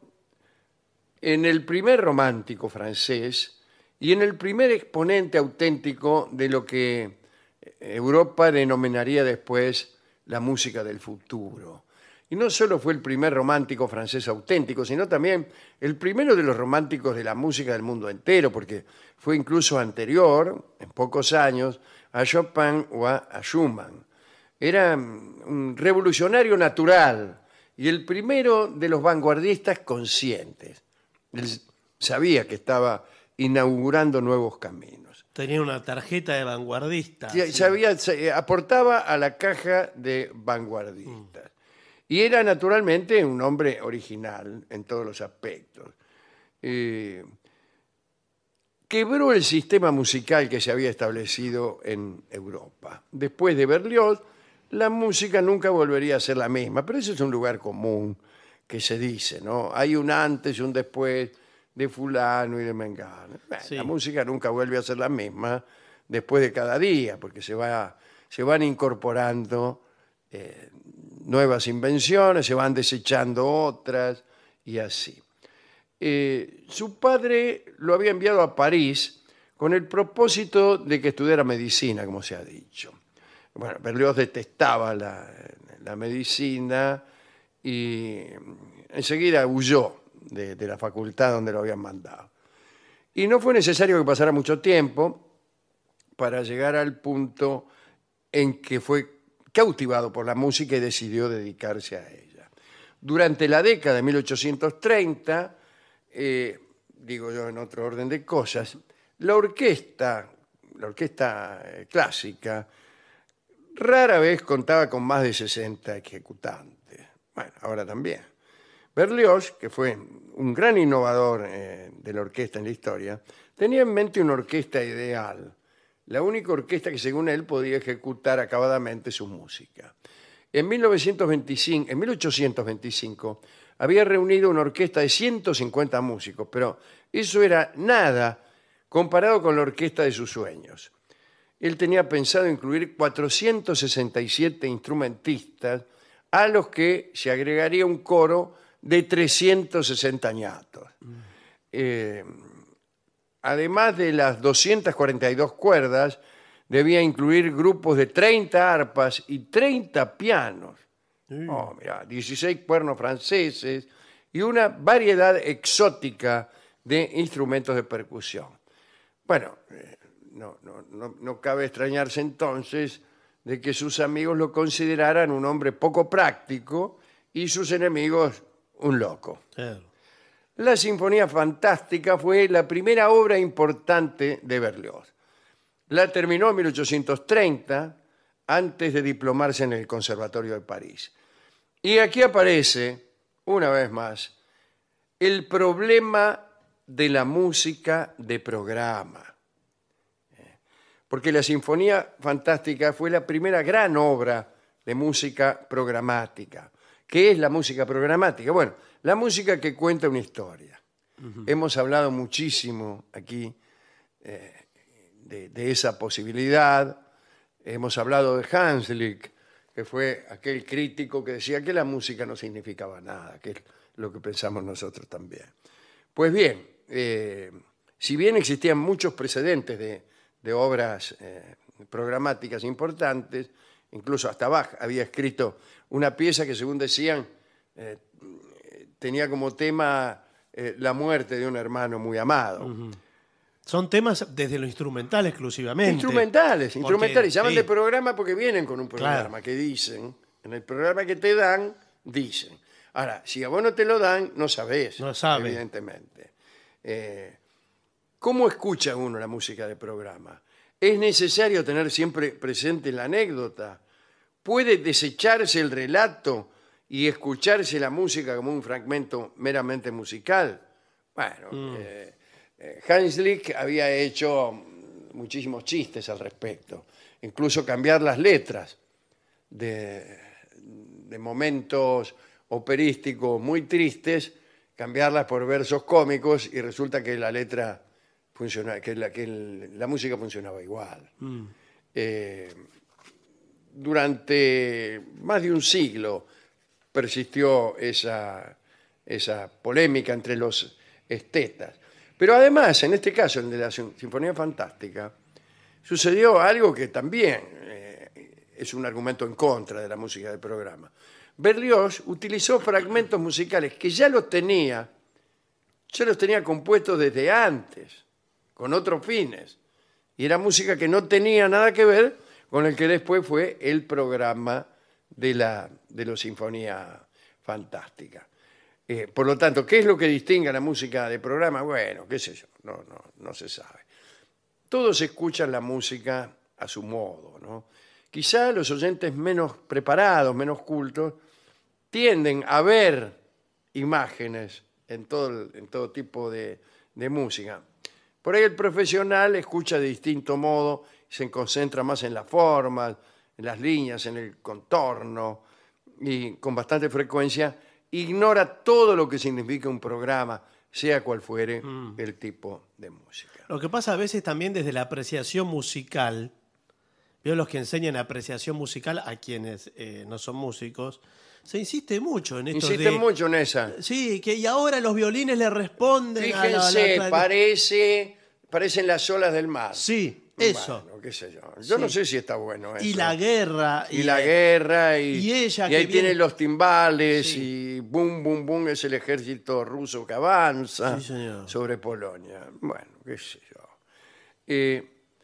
Speaker 1: en el primer romántico francés y en el primer exponente auténtico de lo que Europa denominaría después la música del futuro. Y no solo fue el primer romántico francés auténtico, sino también el primero de los románticos de la música del mundo entero, porque fue incluso anterior, en pocos años, a Chopin o a, a Schumann. Era un revolucionario natural y el primero de los vanguardistas conscientes. Él sabía que estaba inaugurando nuevos caminos.
Speaker 6: Tenía una tarjeta de vanguardista.
Speaker 1: Sí, sabía, aportaba a la caja de vanguardistas. Mm. Y era naturalmente un hombre original en todos los aspectos. Eh, quebró el sistema musical que se había establecido en Europa. Después de Berlioz, la música nunca volvería a ser la misma, pero eso es un lugar común que se dice, ¿no? Hay un antes y un después de fulano y de mengano. Bueno, sí. La música nunca vuelve a ser la misma después de cada día, porque se, va, se van incorporando eh, nuevas invenciones, se van desechando otras y así. Eh, su padre lo había enviado a París con el propósito de que estudiara medicina, como se ha dicho. Bueno, Berlioz detestaba la, la medicina y enseguida huyó de, de la facultad donde lo habían mandado. Y no fue necesario que pasara mucho tiempo para llegar al punto en que fue cautivado por la música y decidió dedicarse a ella. Durante la década de mil ochocientos treinta, eh, digo yo en otro orden de cosas, la orquesta, la orquesta clásica, rara vez contaba con más de sesenta ejecutantes. Bueno, ahora también. Berlioz, que fue un gran innovador eh, de la orquesta en la historia, tenía en mente una orquesta ideal, la única orquesta que según él podía ejecutar acabadamente su música. En, mil novecientos veinticinco, en mil ochocientos veinticinco había reunido una orquesta de ciento cincuenta músicos, pero eso era nada comparado con la orquesta de sus sueños. Él tenía pensado incluir cuatrocientos sesenta y siete instrumentistas, a los que se agregaría un coro de trescientos sesenta ñatos. Mm. Eh, además de las doscientas cuarenta y dos cuerdas, debía incluir grupos de treinta arpas y treinta pianos. Mm. Oh, mirá, dieciséis cuernos franceses y una variedad exótica de instrumentos de percusión. Bueno, eh, no, no, no, no cabe extrañarse entonces de que sus amigos lo consideraran un hombre poco práctico y sus enemigos un loco.
Speaker 6: Claro.
Speaker 1: La Sinfonía Fantástica fue la primera obra importante de Berlioz. La terminó en mil ochocientos treinta, antes de diplomarse en el Conservatorio de París. Y aquí aparece, una vez más, el problema de la música de programa. Porque la Sinfonía Fantástica fue la primera gran obra de música programática. ¿Qué es la música programática? Bueno, la música que cuenta una historia. Uh-huh. Hemos hablado muchísimo aquí eh, de, de esa posibilidad. Hemos hablado de Hanslick, que fue aquel crítico que decía que la música no significaba nada, que es lo que pensamos nosotros también. Pues bien, eh, si bien existían muchos precedentes de, de obras eh, programáticas importantes, incluso hasta Bach había escrito una pieza que, según decían, eh, tenía como tema eh, la muerte de un hermano muy amado.
Speaker 6: Uh-huh. Son temas desde lo instrumental exclusivamente.
Speaker 1: Instrumentales,
Speaker 6: porque,
Speaker 1: instrumentales. Llaman
Speaker 6: sí.
Speaker 1: de programa porque vienen con un programa
Speaker 6: Claro.
Speaker 1: que dicen, en el programa que te dan, dicen. Ahora, si a vos no te lo dan, no sabés,
Speaker 6: No sabe.
Speaker 1: evidentemente. Eh, ¿Cómo escucha uno la música de programa? ¿Es necesario tener siempre presente la anécdota? ¿Puede desecharse el relato y escucharse la música como un fragmento meramente musical? Bueno, mm. eh, eh, Hanslick había hecho muchísimos chistes al respecto. Incluso cambiar las letras de, de momentos operísticos muy tristes, cambiarlas por versos cómicos y resulta que la letra funciona, que la, que el, la música funcionaba igual. Mm. Eh, durante más de un siglo persistió esa, esa polémica entre los estetas. Pero además, en este caso, el de la Sinfonía Fantástica, sucedió algo que también eh, es un argumento en contra de la música del programa. Berlioz utilizó fragmentos musicales que ya los tenía, ya los tenía compuestos desde antes, con otros fines. Y era música que no tenía nada que ver con el que después fue el programa de la, de la Sinfonía Fantástica. Eh, por lo tanto, ¿qué es lo que distingue a la música de programa? Bueno, qué sé yo, no, no, no se sabe. Todos escuchan la música a su modo, ¿no? Quizá los oyentes menos preparados, menos cultos, tienden a ver imágenes en todo, en todo tipo de, de música. Por ahí el profesional escucha de distinto modo, se concentra más en las formas, en las líneas, en el contorno, y con bastante frecuencia ignora todo lo que significa un programa, sea cual fuere mm. el tipo de música.
Speaker 6: Lo que pasa a veces también desde la apreciación musical, veo los que enseñan apreciación musical a quienes eh, no son músicos, se insiste mucho en esto.
Speaker 1: Insisten
Speaker 6: de,
Speaker 1: mucho en esa.
Speaker 6: Sí, que y ahora los violines le responden.
Speaker 1: Fíjense,
Speaker 6: a la, la,
Speaker 1: parece, parecen las olas del mar.
Speaker 6: Sí, eso.
Speaker 1: Bueno, qué sé yo. Yo sí. no sé si está bueno eso.
Speaker 6: Y la guerra.
Speaker 1: Y, y la guerra. Y,
Speaker 6: y ella
Speaker 1: y ahí
Speaker 6: que
Speaker 1: tienen
Speaker 6: viene...
Speaker 1: los timbales
Speaker 6: sí.
Speaker 1: y bum, bum, bum, es el ejército ruso que avanza
Speaker 6: sí,
Speaker 1: sobre Polonia. Bueno, qué sé yo. Eh,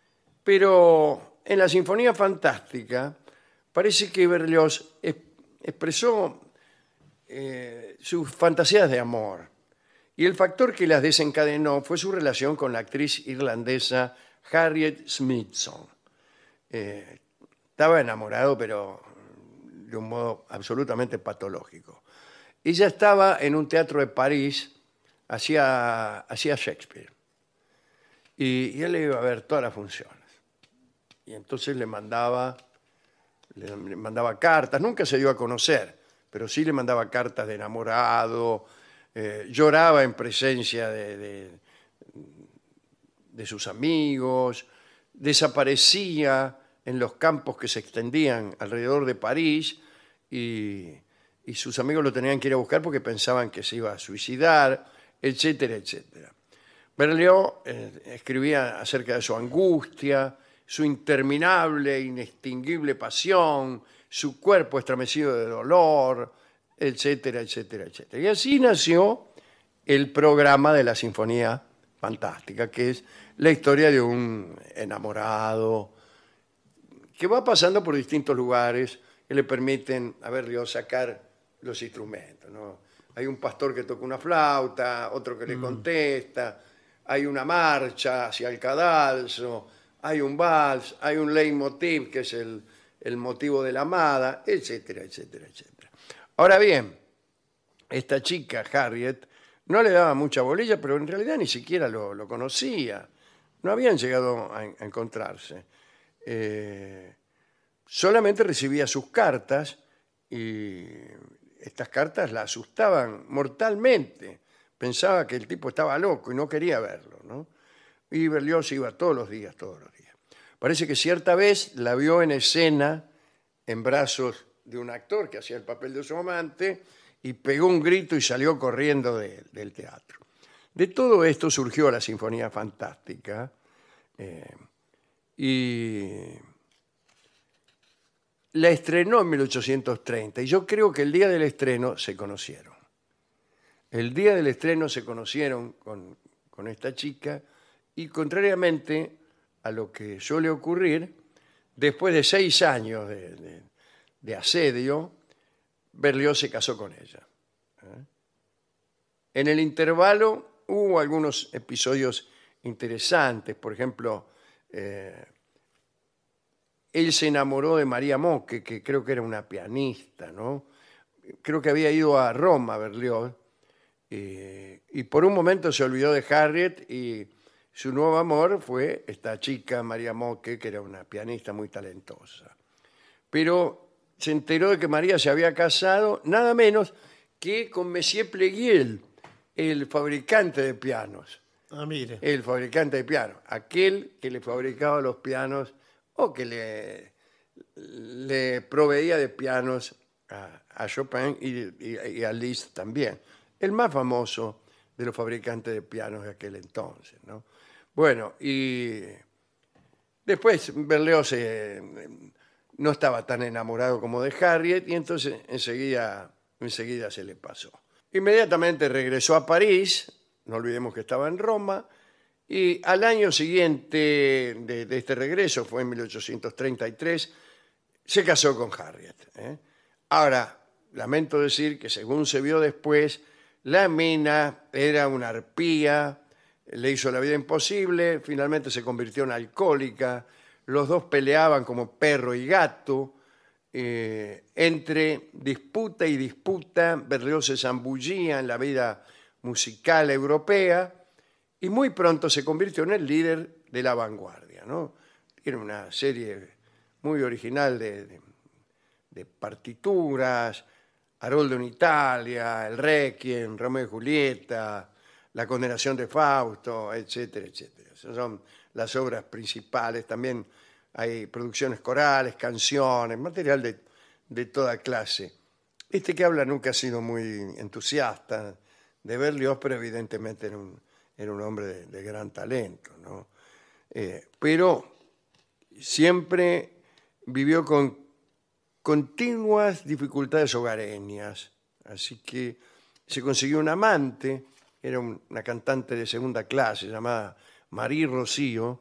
Speaker 1: pero en la Sinfonía Fantástica parece que Berlioz es, expresó eh, sus fantasías de amor. Y el factor que las desencadenó fue su relación con la actriz irlandesa Harriet Smithson. Eh, estaba enamorado, pero de un modo absolutamente patológico. Ella estaba en un teatro de París, hacía, hacía Shakespeare. Y, y él le iba a ver todas las funciones. Y entonces le mandaba, le, le mandaba cartas, nunca se dio a conocer, pero sí le mandaba cartas de enamorado, eh, lloraba en presencia de, de, de sus amigos, desaparecía en los campos que se extendían alrededor de París y, y sus amigos lo tenían que ir a buscar porque pensaban que se iba a suicidar, etcétera, etcétera. Berlioz eh, escribía acerca de su angustia, su interminable, inextinguible pasión, su cuerpo estremecido de dolor, etcétera, etcétera, etcétera. Y así nació el programa de la Sinfonía Fantástica, que es la historia de un enamorado que va pasando por distintos lugares que le permiten a Berlioz sacar los instrumentos, ¿no? Hay un pastor que toca una flauta, otro que le contesta, hay una marcha hacia el cadalso, hay un vals, hay un leitmotiv, que es el, el motivo de la amada, etcétera, etcétera, etcétera. Ahora bien, esta chica, Harriet, no le daba mucha bolilla, pero en realidad ni siquiera lo, lo conocía. No habían llegado a, a encontrarse. Eh, solamente recibía sus cartas y estas cartas la asustaban mortalmente. Pensaba que el tipo estaba loco y no quería verlo, ¿no? Y Berlioz iba todos los días, todos los días. Parece que cierta vez la vio en escena en brazos de un actor que hacía el papel de su amante y pegó un grito y salió corriendo de, del teatro. De todo esto surgió la Sinfonía Fantástica eh, y la estrenó en mil ochocientos treinta y yo creo que el día del estreno se conocieron. El día del estreno se conocieron con, con esta chica y contrariamente a lo que suele ocurrir, después de seis años de, de, de asedio, Berlioz se casó con ella. ¿Eh? En el intervalo hubo algunos episodios interesantes, por ejemplo, eh, él se enamoró de María Mocche, que creo que era una pianista, ¿no? Creo que había ido a Roma, Berlioz, eh, y por un momento se olvidó de Harriet y su nuevo amor fue esta chica, María Mocche, que era una pianista muy talentosa. Pero se enteró de que María se había casado nada menos que con Monsieur Pleguiel, el fabricante de pianos.
Speaker 6: Ah, mire.
Speaker 1: El fabricante de pianos, aquel que le fabricaba los pianos o que le, le proveía de pianos a, a Chopin y, y, y a Liszt también. El más famoso de los fabricantes de pianos de aquel entonces, ¿no? Bueno, y después Berlioz eh, no estaba tan enamorado como de Harriet y entonces enseguida, enseguida se le pasó. Inmediatamente regresó a París, no olvidemos que estaba en Roma, y al año siguiente de, de este regreso, fue en mil ochocientos treinta y tres, se casó con Harriet. ¿eh? Ahora, lamento decir que según se vio después, la mina era una arpía, le hizo la vida imposible, finalmente se convirtió en alcohólica, los dos peleaban como perro y gato, eh, entre disputa y disputa, Berlioz se zambullía en la vida musical europea y muy pronto se convirtió en el líder de la vanguardia, ¿no? Tiene una serie muy original de, de, de partituras, Haroldo en Italia, el Requiem, Romeo y Julieta, La condenación de Fausto, etcétera, etcétera. Esas son las obras principales. También hay producciones corales, canciones, material de, de toda clase. Este que habla nunca ha sido muy entusiasta de Berlioz, pero evidentemente era un, era un hombre de, de gran talento, ¿no? Eh, pero siempre vivió con continuas dificultades hogareñas, así que se consiguió un amante, era una cantante de segunda clase llamada Marie Rocío,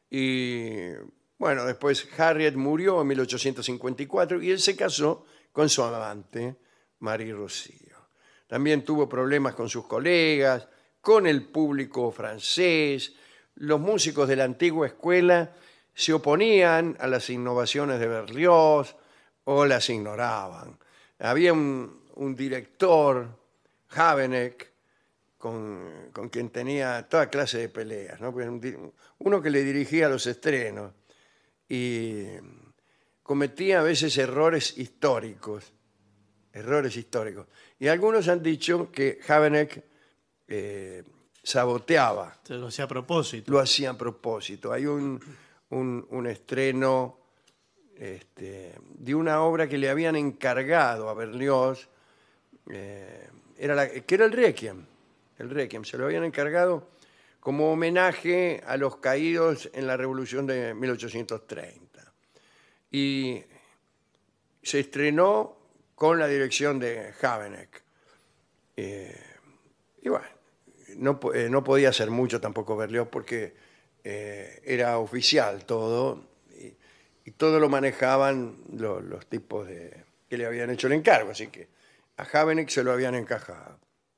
Speaker 1: y bueno, después Harriet murió en mil ochocientos cincuenta y cuatro y él se casó con su amante, Marie Rocío. También tuvo problemas con sus colegas, con el público francés. Los músicos de la antigua escuela se oponían a las innovaciones de Berlioz o las ignoraban. Había un, un director, Habeneck, con, con quien tenía toda clase de peleas, ¿no? Uno que le dirigía los estrenos y cometía a veces errores históricos, errores históricos. Y algunos han dicho que Habeneck eh, saboteaba.
Speaker 6: Se lo hacía a propósito.
Speaker 1: Lo hacía a propósito. Hay un, un, un estreno este, de una obra que le habían encargado a Berlioz, eh, era la, que era el Requiem. El Requiem, se lo habían encargado como homenaje a los caídos en la Revolución de mil ochocientos treinta. Y se estrenó con la dirección de Habeneck. Eh, y bueno, no, po- eh, no podía hacer mucho tampoco Berlioz porque eh, era oficial todo y, y todo lo manejaban lo- los tipos de, que le habían hecho el encargo, así que a Habeneck se lo habían encajado.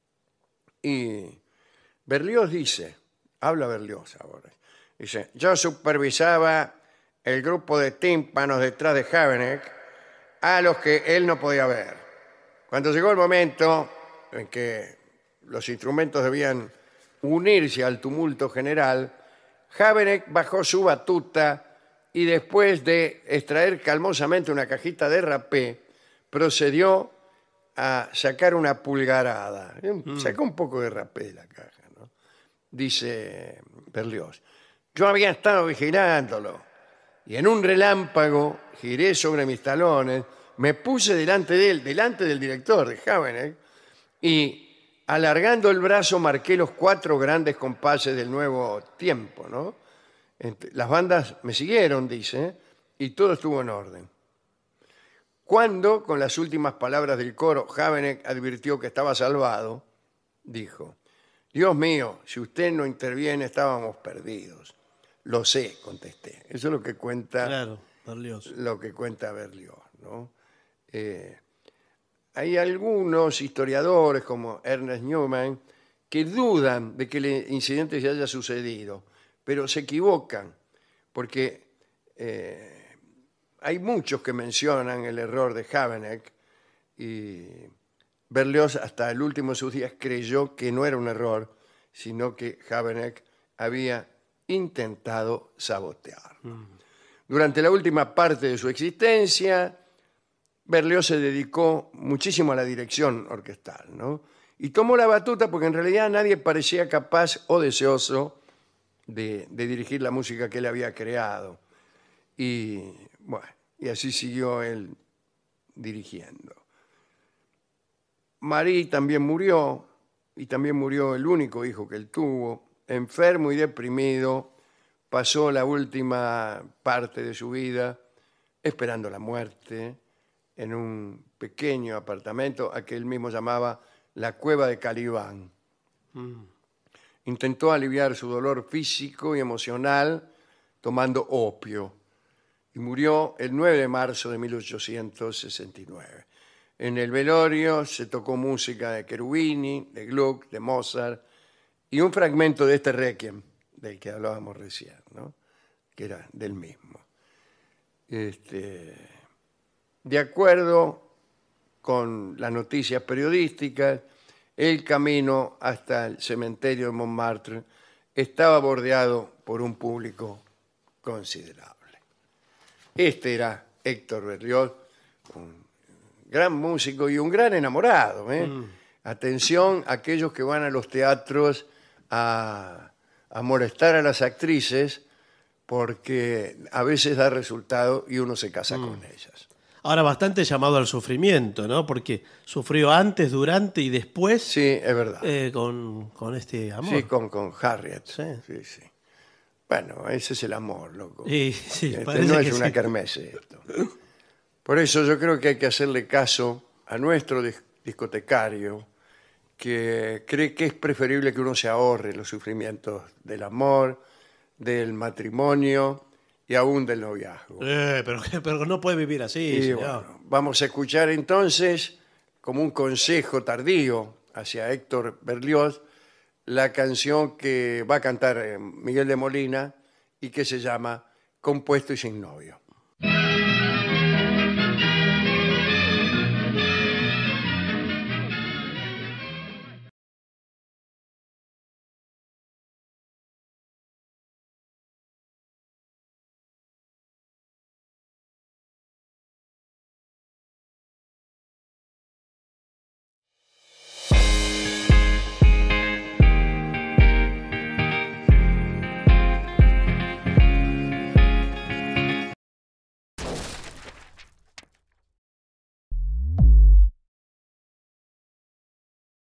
Speaker 1: Y Berlioz dice, habla Berlioz ahora, dice, yo supervisaba el grupo de tímpanos detrás de Habeneck a los que él no podía ver. Cuando llegó el momento en que los instrumentos debían unirse al tumulto general, Habeneck bajó su batuta y después de extraer calmosamente una cajita de rapé, procedió a sacar una pulgarada. Sacó un poco de rapé de la caja, ¿no? Dice Berlioz, yo había estado vigilándolo y en un relámpago giré sobre mis talones, me puse delante de él, delante del director de Habeneck, y alargando el brazo marqué los cuatro grandes compases del nuevo tiempo, ¿no? Ent- Las bandas me siguieron, dice, y todo estuvo en orden. Cuando, con las últimas palabras del coro, Habeneck advirtió que estaba salvado, dijo, Dios mío, si usted no interviene estábamos perdidos. Lo sé, contesté. Eso es lo que cuenta,
Speaker 6: Claro, Berlioz.
Speaker 1: lo que cuenta Berlioz, ¿no? Eh, hay algunos historiadores, como Ernest Newman, que dudan de que el incidente se haya sucedido, pero se equivocan, porque eh, hay muchos que mencionan el error de Habeneck y Berlioz hasta el último de sus días creyó que no era un error, sino que Habeneck había intentado sabotear. Durante la última parte de su existencia, Berlioz se dedicó muchísimo a la dirección orquestal, ¿no? Y tomó la batuta porque en realidad nadie parecía capaz o deseoso de, de dirigir la música que él había creado. Y bueno, y así siguió él dirigiendo. Marie también murió, y también murió el único hijo que él tuvo, enfermo y deprimido, pasó la última parte de su vida esperando la muerte en un pequeño apartamento a que él mismo llamaba la Cueva de Calibán. Intentó aliviar su dolor físico y emocional tomando opio y murió el nueve de marzo de mil ochocientos sesenta y nueve. En el velorio se tocó música de Cherubini, de Gluck, de Mozart y un fragmento de este Requiem del que hablábamos recién, ¿no? Que era del mismo. Este, de acuerdo con las noticias periodísticas, el camino hasta el cementerio de Montmartre estaba bordeado por un público considerable. Este era Héctor Berlioz, un gran músico y un gran enamorado, ¿eh? Mm. Atención a aquellos que van a los teatros a, a molestar a las actrices, porque a veces da resultado y uno se casa mm. con ellas.
Speaker 6: Ahora, bastante llamado al sufrimiento, ¿no? Porque sufrió antes, durante y después.
Speaker 1: Sí, es verdad.
Speaker 6: Eh, con, con este amor.
Speaker 1: Sí, con, con Harriet.
Speaker 6: Sí.
Speaker 1: Sí, sí. Bueno, ese es el amor, loco.
Speaker 6: Sí, sí,
Speaker 1: este
Speaker 6: parece
Speaker 1: no
Speaker 6: que
Speaker 1: es una
Speaker 6: sí.
Speaker 1: kermesse esto. Por eso yo creo que hay que hacerle caso a nuestro dis- discotecario, que cree que es preferible que uno se ahorre los sufrimientos del amor, del matrimonio y aún del noviazgo.
Speaker 6: Eh, pero, pero no puede vivir así,
Speaker 1: Y
Speaker 6: señor.
Speaker 1: bueno, vamos a escuchar entonces, como un consejo tardío hacia Héctor Berlioz, la canción que va a cantar eh, Miguel de Molina y que se llama Compuesto y sin novio.